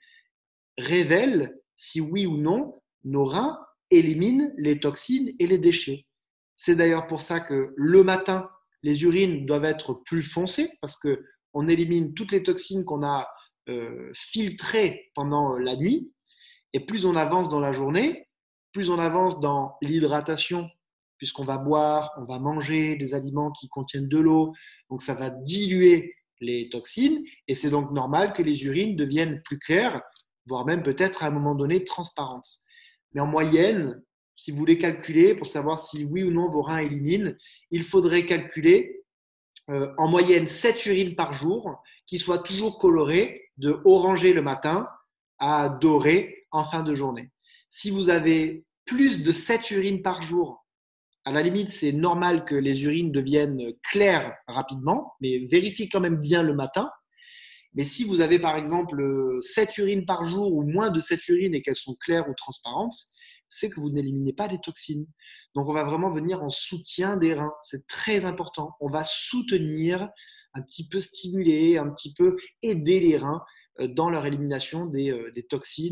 révèle si oui ou non nos reins éliminent les toxines et les déchets. C'est d'ailleurs pour ça que le matin, les urines doivent être plus foncées parce qu'on élimine toutes les toxines qu'on a euh, filtrées pendant la nuit. Et plus on avance dans la journée, plus on avance dans l'hydratation, puisqu'on va boire, on va manger des aliments qui contiennent de l'eau, donc ça va diluer les toxines, et c'est donc normal que les urines deviennent plus claires, voire même peut-être à un moment donné transparentes. Mais en moyenne, si vous voulez calculer pour savoir si oui ou non vos reins éliminent, il faudrait calculer euh, en moyenne sept urines par jour qui soient toujours colorées de orangé le matin à doré en fin de journée. Si vous avez plus de sept urines par jour, à la limite, c'est normal que les urines deviennent claires rapidement, mais vérifiez quand même bien le matin. Mais si vous avez par exemple sept urines par jour ou moins de sept urines et qu'elles sont claires ou transparentes, c'est que vous n'éliminez pas les toxines. Donc, on va vraiment venir en soutien des reins. C'est très important. On va soutenir, un petit peu stimuler, un petit peu aider les reins dans leur élimination des, des toxines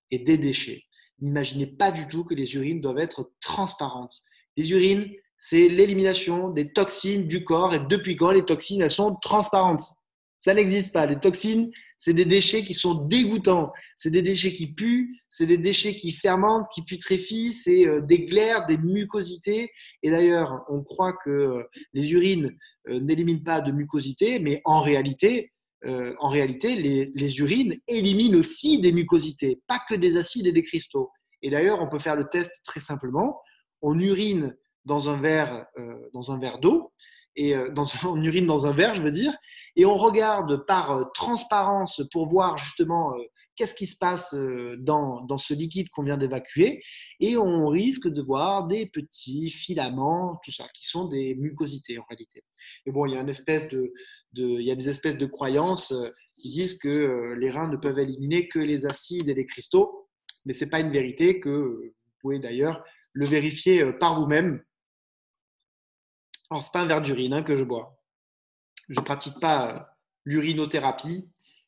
et des déchets. N'imaginez pas du tout que les urines doivent être transparentes. Les urines, c'est l'élimination des toxines du corps. Et depuis quand les toxines, elles sont transparentes? Ça n'existe pas. Les toxines, c'est des déchets qui sont dégoûtants. C'est des déchets qui puent, c'est des déchets qui fermentent, qui putréfient, c'est des glaires, des mucosités. Et d'ailleurs, on croit que les urines n'éliminent pas de mucosité, mais en réalité, euh, en réalité les, les urines éliminent aussi des mucosités, pas que des acides et des cristaux. Et d'ailleurs, on peut faire le test très simplement. On urine dans un verre, euh, dans un verre d'eau, et euh, dans, on urine dans un verre, je veux dire, et on regarde par euh, transparence pour voir justement euh, qu'est-ce qui se passe euh, dans, dans ce liquide qu'on vient d'évacuer, et on risque de voir des petits filaments, tout ça, qui sont des mucosités en réalité. Et bon, il y a une espèce de, de il y a des espèces de croyances euh, qui disent que euh, les reins ne peuvent éliminer que les acides et les cristaux, mais c'est pas une vérité, que euh, vous pouvez d'ailleurs le vérifier euh, par vous-même. Alors, ce n'est pas un verre d'urine hein, que je bois. Je ne pratique pas l'urinothérapie.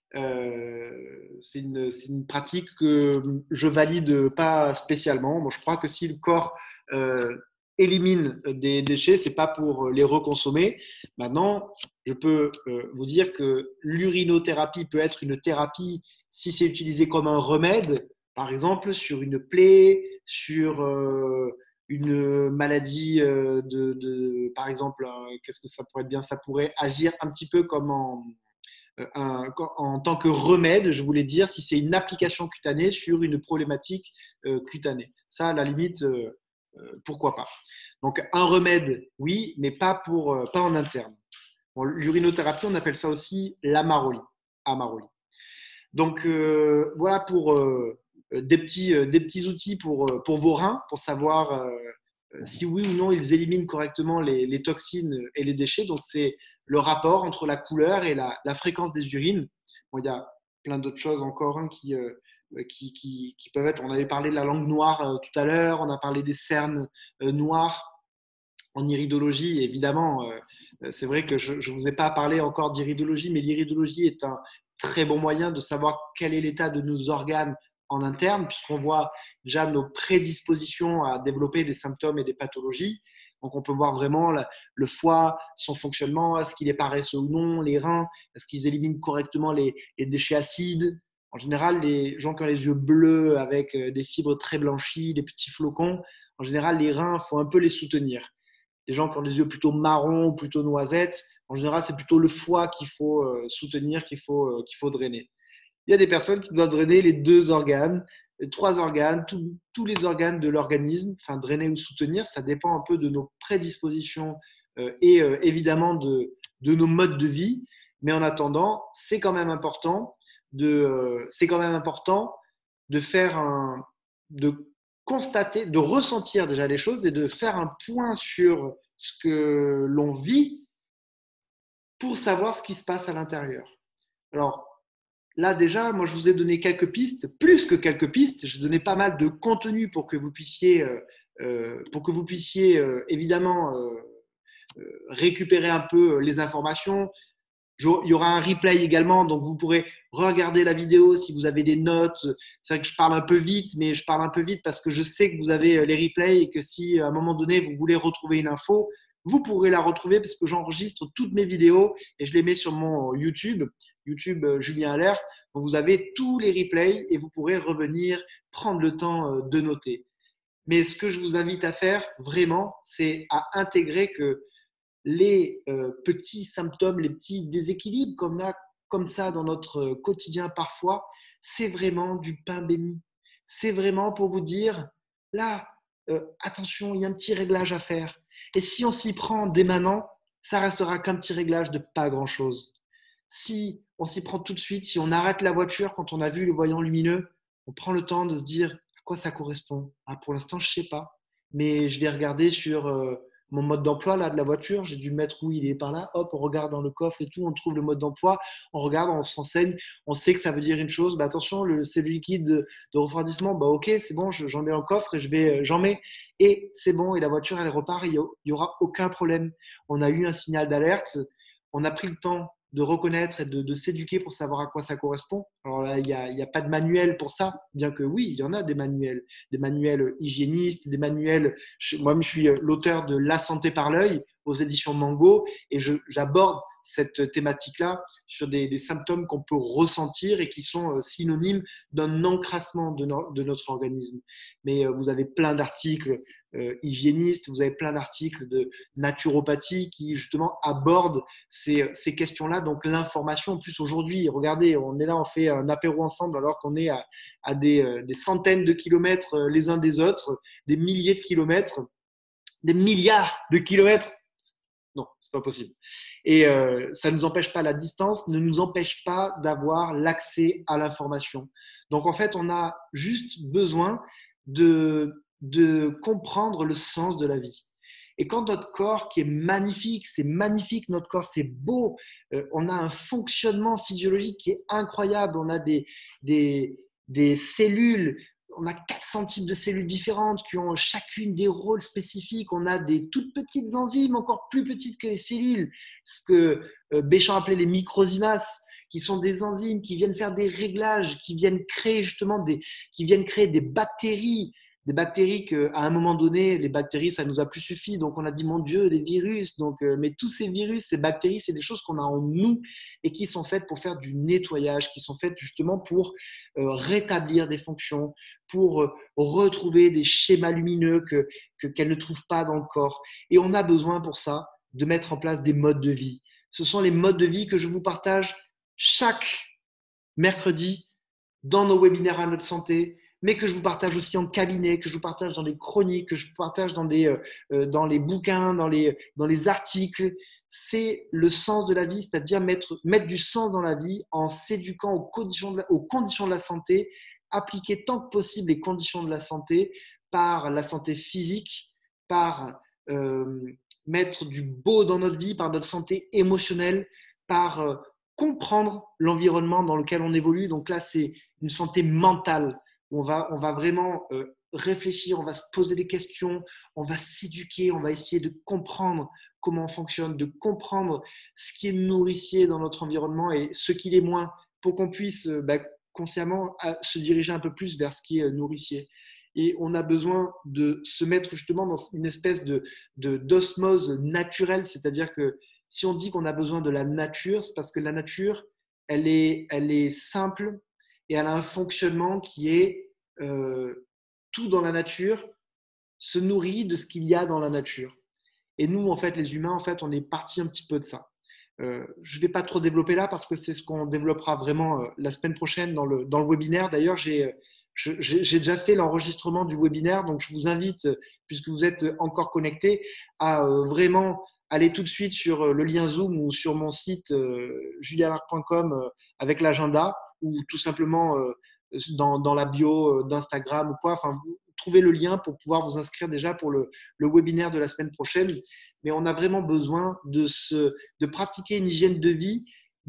Euh, c'est une, c'est une pratique que je valide pas spécialement. Moi, je crois que si le corps euh, élimine des déchets, ce n'est pas pour les reconsommer. Maintenant, je peux euh, vous dire que l'urinothérapie peut être une thérapie si c'est utilisé comme un remède, par exemple sur une plaie, sur euh, une maladie euh, de, de, par exemple, euh, qu'est-ce que ça pourrait être bien? Ça pourrait agir un petit peu comme en, euh, un, en tant que remède, je voulais dire, si c'est une application cutanée sur une problématique euh, cutanée. Ça, à la limite, euh, euh, pourquoi pas? Donc, un remède, oui, mais pas, pour, euh, pas en interne. Bon, l'urinothérapie, on appelle ça aussi l'amarolie. Amarolie. Donc, euh, voilà pour euh, des, petits, euh, des petits outils pour, euh, pour vos reins, pour savoir euh, si oui ou non ils éliminent correctement les, les toxines et les déchets. Donc, c'est le rapport entre la couleur et la, la fréquence des urines. Bon, il y a plein d'autres choses encore hein, qui, euh, qui, qui, qui peuvent être. On avait parlé de la langue noire euh, tout à l'heure, on a parlé des cernes euh, noires en iridologie. Évidemment, euh, c'est vrai que je ne vous ai pas parlé encore d'iridologie, mais l'iridologie est un très bon moyen de savoir quel est l'état de nos organes en interne, puisqu'on voit déjà nos prédispositions à développer des symptômes et des pathologies. Donc, on peut voir vraiment la, le foie, son fonctionnement, est-ce qu'il est paresseux ou non, les reins, est-ce qu'ils éliminent correctement les, les déchets acides. En général, les gens qui ont les yeux bleus avec des fibres très blanchies, des petits flocons, en général, les reins, il faut un peu les soutenir. Les gens qui ont les yeux plutôt marrons, plutôt noisettes, en général, c'est plutôt le foie qu'il faut euh, soutenir, qu'il faut, euh, qu'il faut drainer. Il y a des personnes qui doivent drainer les deux organes, les trois organes, tout, tous les organes de l'organisme, enfin drainer ou soutenir, ça dépend un peu de nos prédispositions euh, et euh, évidemment de, de nos modes de vie. Mais en attendant, c'est quand même important de, euh, c'est quand même important de faire un, de constater, de ressentir déjà les choses et de faire un point sur ce que l'on vit pour savoir ce qui se passe à l'intérieur. Alors, là, déjà, moi, je vous ai donné quelques pistes, plus que quelques pistes. J'ai donné pas mal de contenu pour que vous puissiez, euh, pour que vous puissiez euh, évidemment euh, récupérer un peu les informations. Il y aura un replay également, donc vous pourrez regarder la vidéo si vous avez des notes. C'est vrai que je parle un peu vite, mais je parle un peu vite parce que je sais que vous avez les replays et que si à un moment donné, vous voulez retrouver une info, vous pourrez la retrouver parce que j'enregistre toutes mes vidéos et je les mets sur mon YouTube, YouTube Julien Allaire. Donc vous avez tous les replays et vous pourrez revenir prendre le temps de noter. Mais ce que je vous invite à faire vraiment, c'est à intégrer que les euh, petits symptômes, les petits déséquilibres qu'on a comme ça dans notre quotidien parfois, c'est vraiment du pain béni. C'est vraiment pour vous dire, là, euh, attention, il y a un petit réglage à faire. Et si on s'y prend dès maintenant, ça restera qu'un petit réglage de pas grand-chose. Si on s'y prend tout de suite, si on arrête la voiture quand on a vu le voyant lumineux, on prend le temps de se dire à quoi ça correspond. Ah, pour l'instant, je ne sais pas, mais je vais regarder sur euh, mon mode d'emploi là, de la voiture. J'ai dû mettre où il est par là. Hop, on regarde dans le coffre et tout, on trouve le mode d'emploi. On regarde, on se renseigne. On sait que ça veut dire une chose. Bah, attention, le c'est le liquide de, de refroidissement. Bah, ok, c'est bon, j'en ai en coffre et je vais, j'en mets. Et c'est bon, et la voiture, elle repart. Il n'y aura aucun problème. On a eu un signal d'alerte. On a pris le temps de reconnaître et de, de s'éduquer pour savoir à quoi ça correspond. Alors là, il n'y a, il y a pas de manuel pour ça, bien que oui, il y en a des manuels, des manuels hygiénistes, des manuels. Je, moi, je suis l'auteur de La santé par l'œil aux éditions Mango et je, j'aborde cette thématique-là sur des, des symptômes qu'on peut ressentir et qui sont synonymes d'un encrassement de, no, de notre organisme. Mais euh, vous avez plein d'articles euh, hygiénistes, vous avez plein d'articles de naturopathie qui justement abordent ces, ces questions-là. Donc l'information, en plus aujourd'hui, regardez, on est là, on fait un apéro ensemble alors qu'on est à, à des, euh, des centaines de kilomètres les uns des autres, des milliers de kilomètres, des milliards de kilomètres. Non, c'est pas possible. Et euh, ça ne nous empêche pas, la distance ne nous empêche pas d'avoir l'accès à l'information. Donc en fait, on a juste besoin de, de comprendre le sens de la vie. Et quand notre corps, qui est magnifique, c'est magnifique, notre corps, c'est beau, euh, on a un fonctionnement physiologique qui est incroyable, on a des, des, des cellules, on a quatre cents types de cellules différentes qui ont chacune des rôles spécifiques. On a des toutes petites enzymes, encore plus petites que les cellules, ce que euh, Béchamp appelait les microzymas, qui sont des enzymes qui viennent faire des réglages, qui viennent créer justement des, qui viennent créer des bactéries, des bactéries qu'à un moment donné, les bactéries, ça nous a plus suffi. Donc on a dit, mon Dieu, des virus. Donc, euh, mais tous ces virus, ces bactéries, c'est des choses qu'on a en nous et qui sont faites pour faire du nettoyage, qui sont faites justement pour euh, rétablir des fonctions, pour euh, retrouver des schémas lumineux que, que, qu'elles ne trouvent pas dans le corps. Et on a besoin pour ça de mettre en place des modes de vie. Ce sont les modes de vie que je vous partage chaque mercredi dans nos webinaires à notre santé, mais que je vous partage aussi en cabinet, que je vous partage dans les chroniques, que je vous partage dans, des, euh, dans les bouquins, dans les, dans les articles. C'est le sens de la vie, c'est-à-dire mettre, mettre du sens dans la vie en s'éduquant aux conditions de la, aux conditions de la santé, appliquer tant que possible les conditions de la santé par la santé physique, par euh, mettre du beau dans notre vie, par notre santé émotionnelle, par euh, comprendre l'environnement dans lequel on évolue. Donc là, c'est une santé mentale où on va, on va vraiment euh, réfléchir, on va se poser des questions, on va s'éduquer, on va essayer de comprendre comment on fonctionne, de comprendre ce qui est nourricier dans notre environnement et ce qui l'est moins, pour qu'on puisse euh, bah, consciemment se diriger un peu plus vers ce qui est nourricier. Et on a besoin de se mettre justement dans une espèce de, de, d'osmose naturelle, c'est-à-dire que si on dit qu'on a besoin de la nature, c'est parce que la nature, elle est, elle est simple et elle a un fonctionnement qui est euh, tout dans la nature se nourrit de ce qu'il y a dans la nature. Et nous, en fait, les humains, en fait, on est parti un petit peu de ça. Euh, je ne vais pas trop développer là parce que c'est ce qu'on développera vraiment euh, la semaine prochaine dans le, dans le webinaire. D'ailleurs, j'ai, j'ai déjà fait l'enregistrement du webinaire, donc je vous invite, puisque vous êtes encore connectés, à euh, vraiment aller tout de suite sur le lien Zoom ou sur mon site euh, julien larc point com euh, avec l'agenda ou tout simplement euh, dans, dans la bio d'Instagram ou quoi. Enfin, vous trouvez le lien pour pouvoir vous inscrire déjà pour le, le webinaire de la semaine prochaine. Mais on a vraiment besoin de, se, de pratiquer une hygiène de vie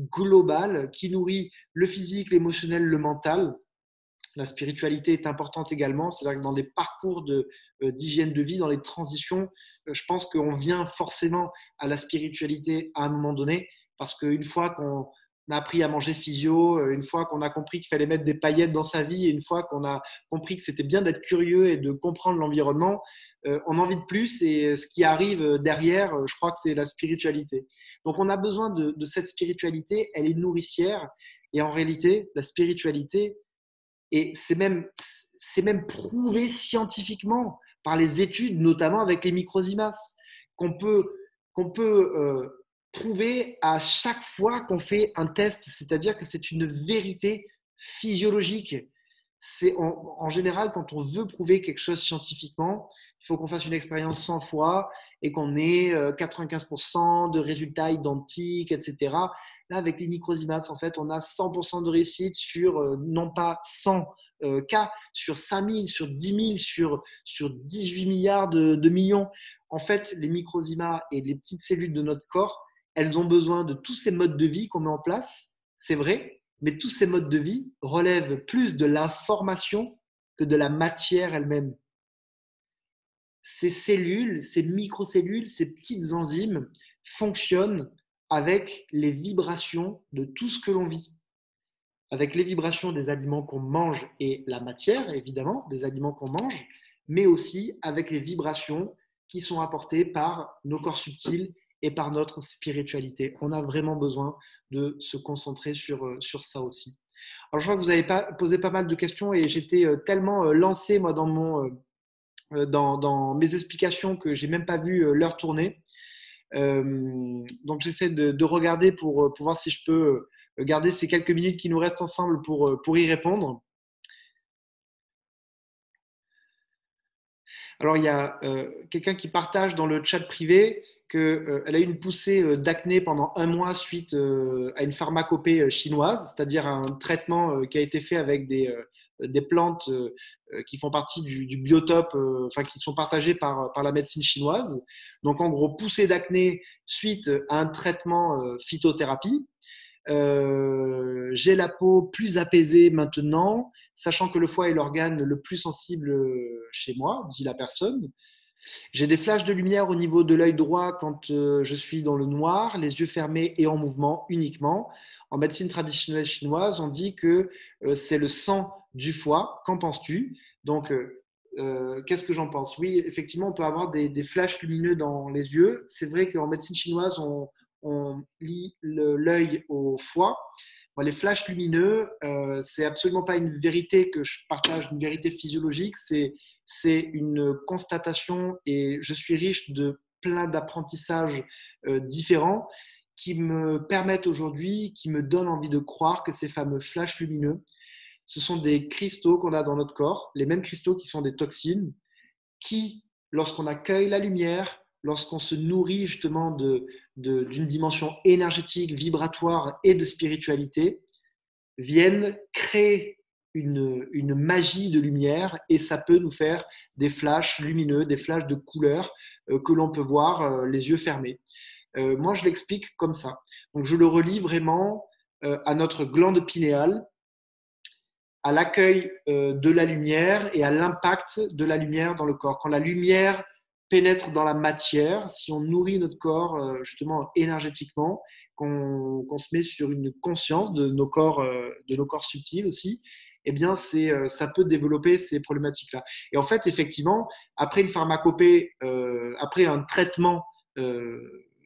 globale qui nourrit le physique, l'émotionnel, le mental. La spiritualité est importante également. C'est-à-dire que dans les parcours de, euh, d'hygiène de vie, dans les transitions, euh, je pense qu'on vient forcément à la spiritualité à un moment donné, parce qu'une fois qu'on a appris à manger physio, une fois qu'on a compris qu'il fallait mettre des paillettes dans sa vie, et une fois qu'on a compris que c'était bien d'être curieux et de comprendre l'environnement, euh, on a envie de plus. Et ce qui arrive derrière, je crois que c'est la spiritualité. Donc on a besoin de, de cette spiritualité, elle est nourricière. Et en réalité, la spiritualité, et c'est même, c'est même prouvé scientifiquement par les études, notamment avec les microzymas, qu'on peut, qu'on peut euh, prouver à chaque fois qu'on fait un test, c'est-à-dire que c'est une vérité physiologique. C'est en, en général, quand on veut prouver quelque chose scientifiquement, il faut qu'on fasse une expérience cent fois et qu'on ait quatre-vingt-quinze pour cent de résultats identiques, et cetera. Là, avec les microzymas, en fait, on a cent pour cent de réussite sur, euh, non pas cent euh, cas, sur cinq mille, sur dix mille, sur, sur dix-huit milliards de, de millions. En fait, les microzymas et les petites cellules de notre corps, elles ont besoin de tous ces modes de vie qu'on met en place, c'est vrai, mais tous ces modes de vie relèvent plus de l'information que de la matière elle-même. Ces cellules, ces microcellules, ces petites enzymes fonctionnent avec les vibrations de tout ce que l'on vit, avec les vibrations des aliments qu'on mange et la matière, évidemment, des aliments qu'on mange, mais aussi avec les vibrations qui sont apportées par nos corps subtils et par notre spiritualité. On a vraiment besoin de se concentrer sur, sur ça aussi. Alors, je vois que vous avez pas, posé pas mal de questions et j'étais tellement lancé, moi, dans, mon, dans, dans mes explications que je n'ai même pas vu l'heure tourner. Euh, donc, j'essaie de, de regarder pour, pour voir si je peux garder ces quelques minutes qui nous restent ensemble pour, pour y répondre. Alors, il y a euh, quelqu'un qui partage dans le chat privé qu'elle euh, a eu une poussée euh, d'acné pendant un mois suite euh, à une pharmacopée euh, chinoise, c'est-à-dire un traitement euh, qui a été fait avec des, euh, des plantes euh, qui font partie du, du biotope, euh, enfin qui sont partagées par, par la médecine chinoise. Donc, en gros, poussée d'acné suite à un traitement euh, phytothérapie. Euh, j'ai la peau plus apaisée maintenant, sachant que le foie est l'organe le plus sensible chez moi, dit la personne. J'ai des flashs de lumière au niveau de l'œil droit quand euh, je suis dans le noir, les yeux fermés et en mouvement uniquement. En médecine traditionnelle chinoise, on dit que euh, c'est le sang du foie. Qu'en penses-tu? Donc, euh, euh, qu'est-ce que j'en pense? Oui, effectivement, on peut avoir des, des flashs lumineux dans les yeux. C'est vrai qu'en médecine chinoise, on, on lie l'œil au foie. Bon, les flashs lumineux, euh, c'est absolument pas une vérité que je partage, une vérité physiologique. C'est c'est une constatation et je suis riche de plein d'apprentissages euh, différents qui me permettent aujourd'hui, qui me donnent envie de croire que ces fameux flashs lumineux, ce sont des cristaux qu'on a dans notre corps, les mêmes cristaux qui sont des toxines, qui, lorsqu'on accueille la lumière, lorsqu'on se nourrit justement de, de, d'une dimension énergétique, vibratoire et de spiritualité, viennent créer une, une magie de lumière et ça peut nous faire des flashs lumineux, des flashs de couleurs euh, que l'on peut voir euh, les yeux fermés. Euh, moi, je l'explique comme ça. Donc, je le relie vraiment euh, à notre glande pinéale, à l'accueil euh, de la lumière et à l'impact de la lumière dans le corps. Quand la lumière pénètre dans la matière, si on nourrit notre corps euh, justement énergétiquement, qu'on qu'on se met sur une conscience de nos corps, euh, de nos corps subtils aussi, eh bien, c'est, euh, ça peut développer ces problématiques-là. Et en fait, effectivement, après une pharmacopée, euh, après un traitement euh,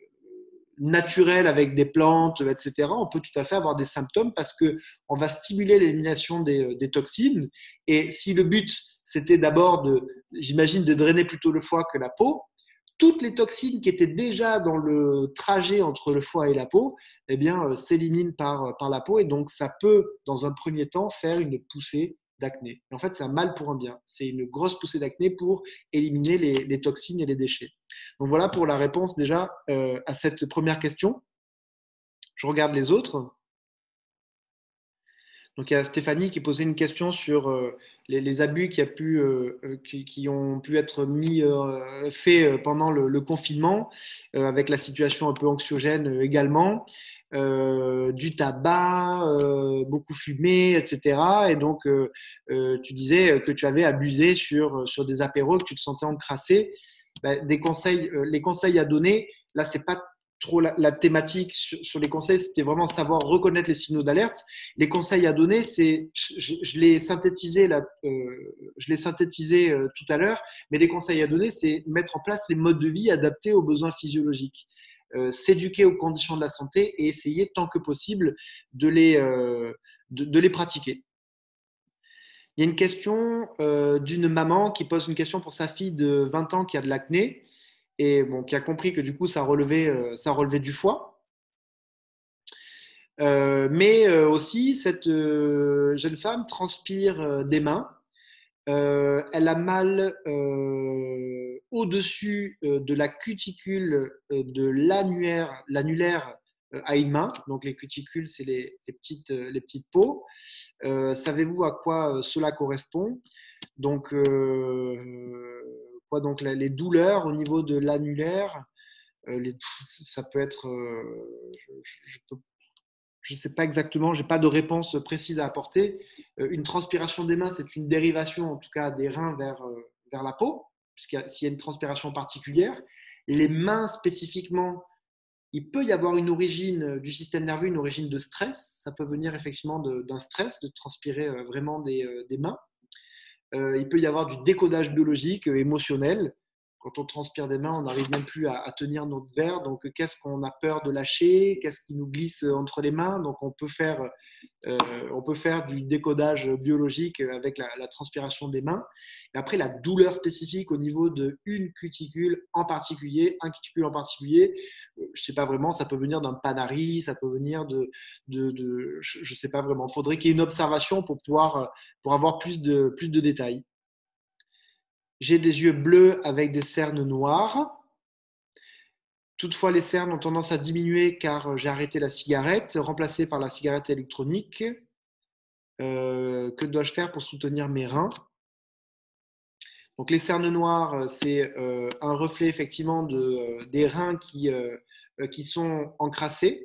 naturel avec des plantes, et cetera, on peut tout à fait avoir des symptômes parce qu'on va stimuler l'élimination des, des toxines. Et si le but, c'était d'abord, de, j'imagine, de drainer plutôt le foie que la peau, toutes les toxines qui étaient déjà dans le trajet entre le foie et la peau, eh bien, euh, s'éliminent par, par la peau. Et donc, ça peut, dans un premier temps, faire une poussée d'acné. En fait, c'est un mal pour un bien. C'est une grosse poussée d'acné pour éliminer les, les toxines et les déchets. Donc voilà pour la réponse déjà euh, à cette première question. Je regarde les autres. Donc il y a Stéphanie qui posait une question sur euh, les, les, abus qui, a pu, euh, qui, qui, ont pu être mis, euh, faits pendant le, le confinement, euh, avec la situation un peu anxiogène également, euh, du tabac, euh, beaucoup fumé, et cetera. Et donc euh, euh, tu disais que tu avais abusé sur, sur des apéros, que tu te sentais encrassé. Ben, des conseils, euh, les conseils à donner, là c'est pas trop la, la thématique sur, sur, les conseils, c'était vraiment savoir reconnaître les signaux d'alerte. Les conseils à donner, c'est, je, je l'ai synthétisé, là, euh, je l'ai synthétisé euh, tout à l'heure, mais les conseils à donner, c'est mettre en place les modes de vie adaptés aux besoins physiologiques, euh, s'éduquer aux conditions de la santé et essayer tant que possible de les, euh, de, de les pratiquer. Il y a une question euh, d'une maman qui pose une question pour sa fille de vingt ans qui a de l'acné et bon, qui a compris que du coup, ça relevait, euh, ça relevait du foie. Euh, mais euh, aussi, cette euh, jeune femme transpire euh, des mains. Euh, elle a mal euh, au-dessus euh, de la cuticule euh, de l'annulaire, l'annulaire euh, à une main. Donc, les cuticules, c'est les, les, petites, euh, les petites peaux. Euh, savez-vous à quoi euh, cela correspond? Donc, euh, quoi, donc la, les douleurs au niveau de l'annulaire, euh, les, ça peut être, euh, je ne sais pas exactement, je n'ai pas de réponse précise à apporter. Euh, une transpiration des mains, c'est une dérivation en tout cas des reins vers, euh, vers la peau, puisqu'il y a, s'il y a une transpiration particulière. Les mains spécifiquement, Il peut y avoir une origine du système nerveux, une origine de stress. Ça peut venir effectivement d'un stress, de transpirer vraiment des, des mains. Euh, il peut y avoir du décodage biologique, euh, émotionnel. Quand on transpire des mains, on n'arrive même plus à, à tenir notre verre. Donc, qu'est-ce qu'on a peur de lâcher? Qu'est-ce qui nous glisse entre les mains? Donc, on peut faire, euh, on peut faire du décodage biologique avec la, la transpiration des mains. Et après, la douleur spécifique au niveau d'une cuticule en particulier, un cuticule en particulier, euh, je ne sais pas vraiment, ça peut venir d'un panari, ça peut venir de, de, de je ne sais pas vraiment. Il faudrait qu'il y ait une observation pour pouvoir, pour avoir plus de, plus de détails. J'ai des yeux bleus avec des cernes noires. Toutefois, les cernes ont tendance à diminuer car j'ai arrêté la cigarette, remplacée par la cigarette électronique. Euh, que dois-je faire pour soutenir mes reins? Donc, les cernes noires, c'est euh, un reflet effectivement de, euh, des reins qui, euh, qui sont encrassés.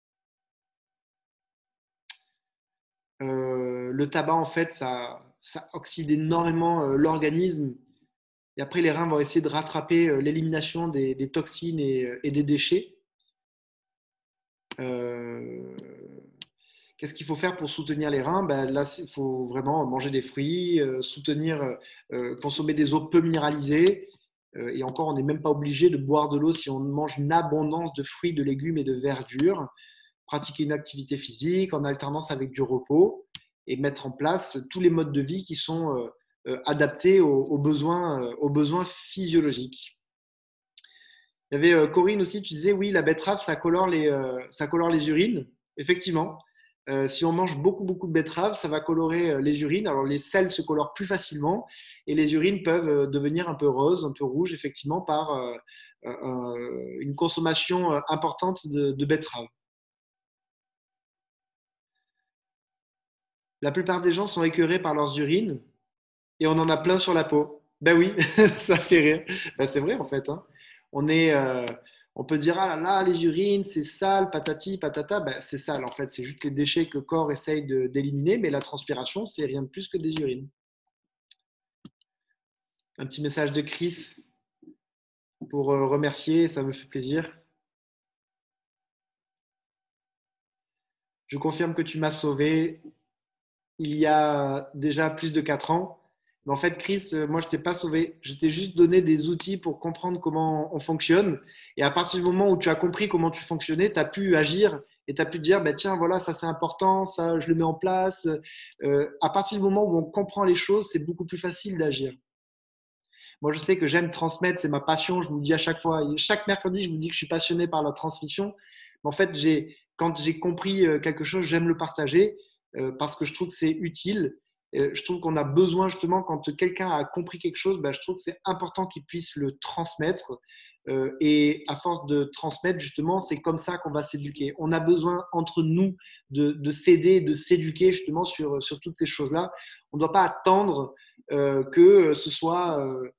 Euh, le tabac, en fait, ça, ça oxyde énormément euh, l'organisme. Et après, les reins vont essayer de rattraper euh, l'élimination des, des toxines et, euh, et des déchets. Euh, Qu'est-ce qu'il faut faire pour soutenir les reins? Ben là, il faut vraiment manger des fruits, euh, soutenir, euh, consommer des eaux peu minéralisées. Euh, et encore, on n'est même pas obligé de boire de l'eau si on mange une abondance de fruits, de légumes et de verdure. Pratiquer une activité physique en alternance avec du repos et mettre en place tous les modes de vie qui sont euh, euh, adaptés aux, aux, besoins, euh, aux besoins physiologiques. Il y avait euh, Corinne aussi, tu disais, oui, la betterave, ça colore les, euh, ça colore les urines. Effectivement, euh, si on mange beaucoup, beaucoup de betterave, ça va colorer euh, les urines. Alors, les sels se colorent plus facilement et les urines peuvent euh, devenir un peu roses, un peu rouges, effectivement, par euh, euh, une consommation euh, importante de, de betterave. La plupart des gens sont écœurés par leurs urines et on en a plein sur la peau. Ben oui, ça fait rire. Ben c'est vrai en fait, hein. On est, euh, on peut dire ah là là, les urines, c'est sale, patati, patata. Ben, c'est sale en fait, c'est juste les déchets que le corps essaye de- d'éliminer, mais la transpiration, c'est rien de plus que des urines. Un petit message de Chris pour euh, remercier, ça me fait plaisir. Je confirme que tu m'as sauvé il y a déjà plus de quatre ans. Mais en fait, Chris, euh, moi, je t'ai pas sauvé. Je t'ai juste donné des outils pour comprendre comment on fonctionne. Et à partir du moment où tu as compris comment tu fonctionnais, tu as pu agir et tu as pu te dire, bah, tiens, voilà, ça c'est important, ça je le mets en place. Euh, à partir du moment où on comprend les choses, c'est beaucoup plus facile d'agir. Moi, je sais que j'aime transmettre, c'est ma passion. Je vous le dis à chaque fois. Et chaque mercredi, je vous dis que je suis passionné par la transmission. Mais en fait, j'ai, quand j'ai compris euh, quelque chose, j'aime le partager euh, parce que je trouve que c'est utile. Euh, je trouve qu'on a besoin justement, quand quelqu'un a compris quelque chose, ben, je trouve que c'est important qu'il puisse le transmettre. Euh, et à force de transmettre, justement, c'est comme ça qu'on va s'éduquer. On a besoin entre nous de, de s'aider, de s'éduquer justement sur, sur toutes ces choses-là. On ne doit pas attendre euh, que ce soit euh,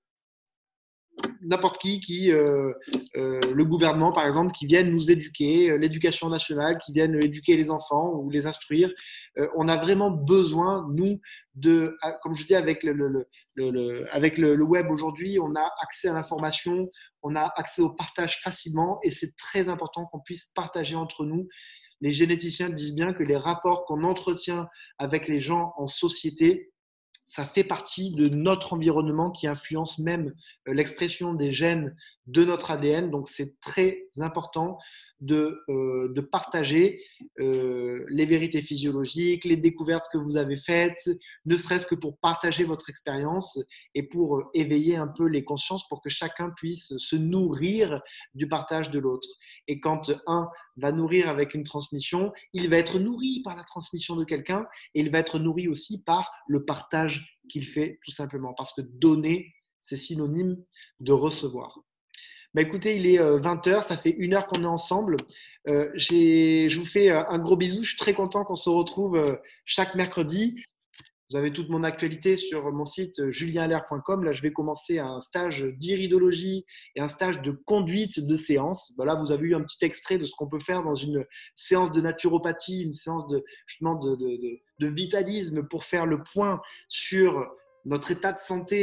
n'importe qui, qui euh, euh, le gouvernement par exemple, qui viennent nous éduquer, euh, l'éducation nationale, qui viennent éduquer les enfants ou les instruire. Euh, on a vraiment besoin, nous, de, comme je dis, avec le, le, le, le avec le, le web aujourd'hui, on a accès à l'information, on a accès au partage facilement et c'est très important qu'on puisse partager entre nous. Les généticiens disent bien que les rapports qu'on entretient avec les gens en société, ça fait partie de notre environnement qui influence même l'expression des gènes de notre A D N. Donc, c'est très important de, euh, de partager euh, les vérités physiologiques, les découvertes que vous avez faites, ne serait-ce que pour partager votre expérience et pour éveiller un peu les consciences pour que chacun puisse se nourrir du partage de l'autre. Et quand un va nourrir avec une transmission, il va être nourri par la transmission de quelqu'un et il va être nourri aussi par le partage qu'il fait tout simplement. Parce que donner, c'est synonyme de recevoir. Bah écoutez, il est vingt heures, ça fait une heure qu'on est ensemble. Euh, je vous fais un gros bisou. Je suis très content qu'on se retrouve chaque mercredi. Vous avez toute mon actualité sur mon site julien allaire point com. Là, je vais commencer un stage d'iridologie et un stage de conduite de séance. Bah là, vous avez eu un petit extrait de ce qu'on peut faire dans une séance de naturopathie, une séance de, justement de, de, de, de vitalisme pour faire le point sur notre état de santé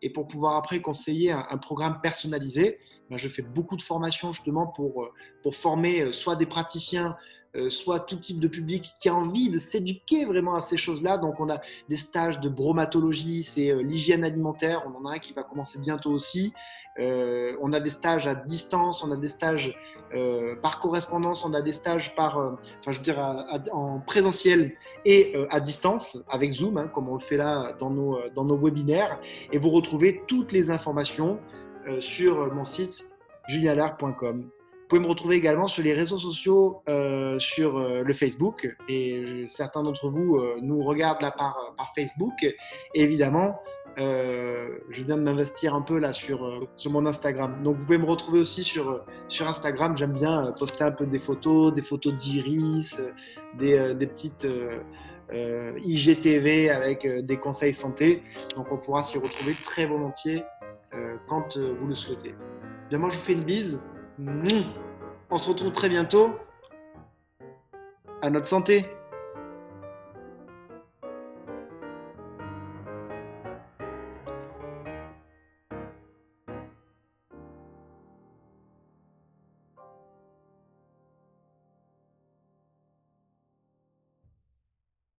et pour pouvoir après conseiller un, un programme personnalisé. Ben, je fais beaucoup de formations justement pour, pour former soit des praticiens, euh, soit tout type de public qui a envie de s'éduquer vraiment à ces choses-là. Donc, on a des stages de bromatologie, c'est euh, l'hygiène alimentaire. On en a un qui va commencer bientôt aussi. Euh, on a des stages à distance, on a des stages euh, par correspondance, on a des stages par, euh, enfin, je veux dire, à, à, en présentiel et euh, à distance avec Zoom, hein, comme on le fait là dans nos, dans nos webinaires. Et vous retrouvez toutes les informations euh, sur mon site julien lergue point com. Vous pouvez me retrouver également sur les réseaux sociaux, euh, sur euh, le Facebook. Et certains d'entre vous euh, nous regardent là par, par Facebook. Et évidemment, euh, je viens de m'investir un peu là sur, euh, sur mon Instagram. Donc vous pouvez me retrouver aussi sur, sur Instagram. J'aime bien poster un peu des photos, des photos d'iris, des, euh, des petites euh, euh, I G T V avec euh, des conseils santé. Donc on pourra s'y retrouver très volontiers euh, quand euh, vous le souhaitez. Bien, moi je vous fais une bise. On se retrouve très bientôt. À notre santé.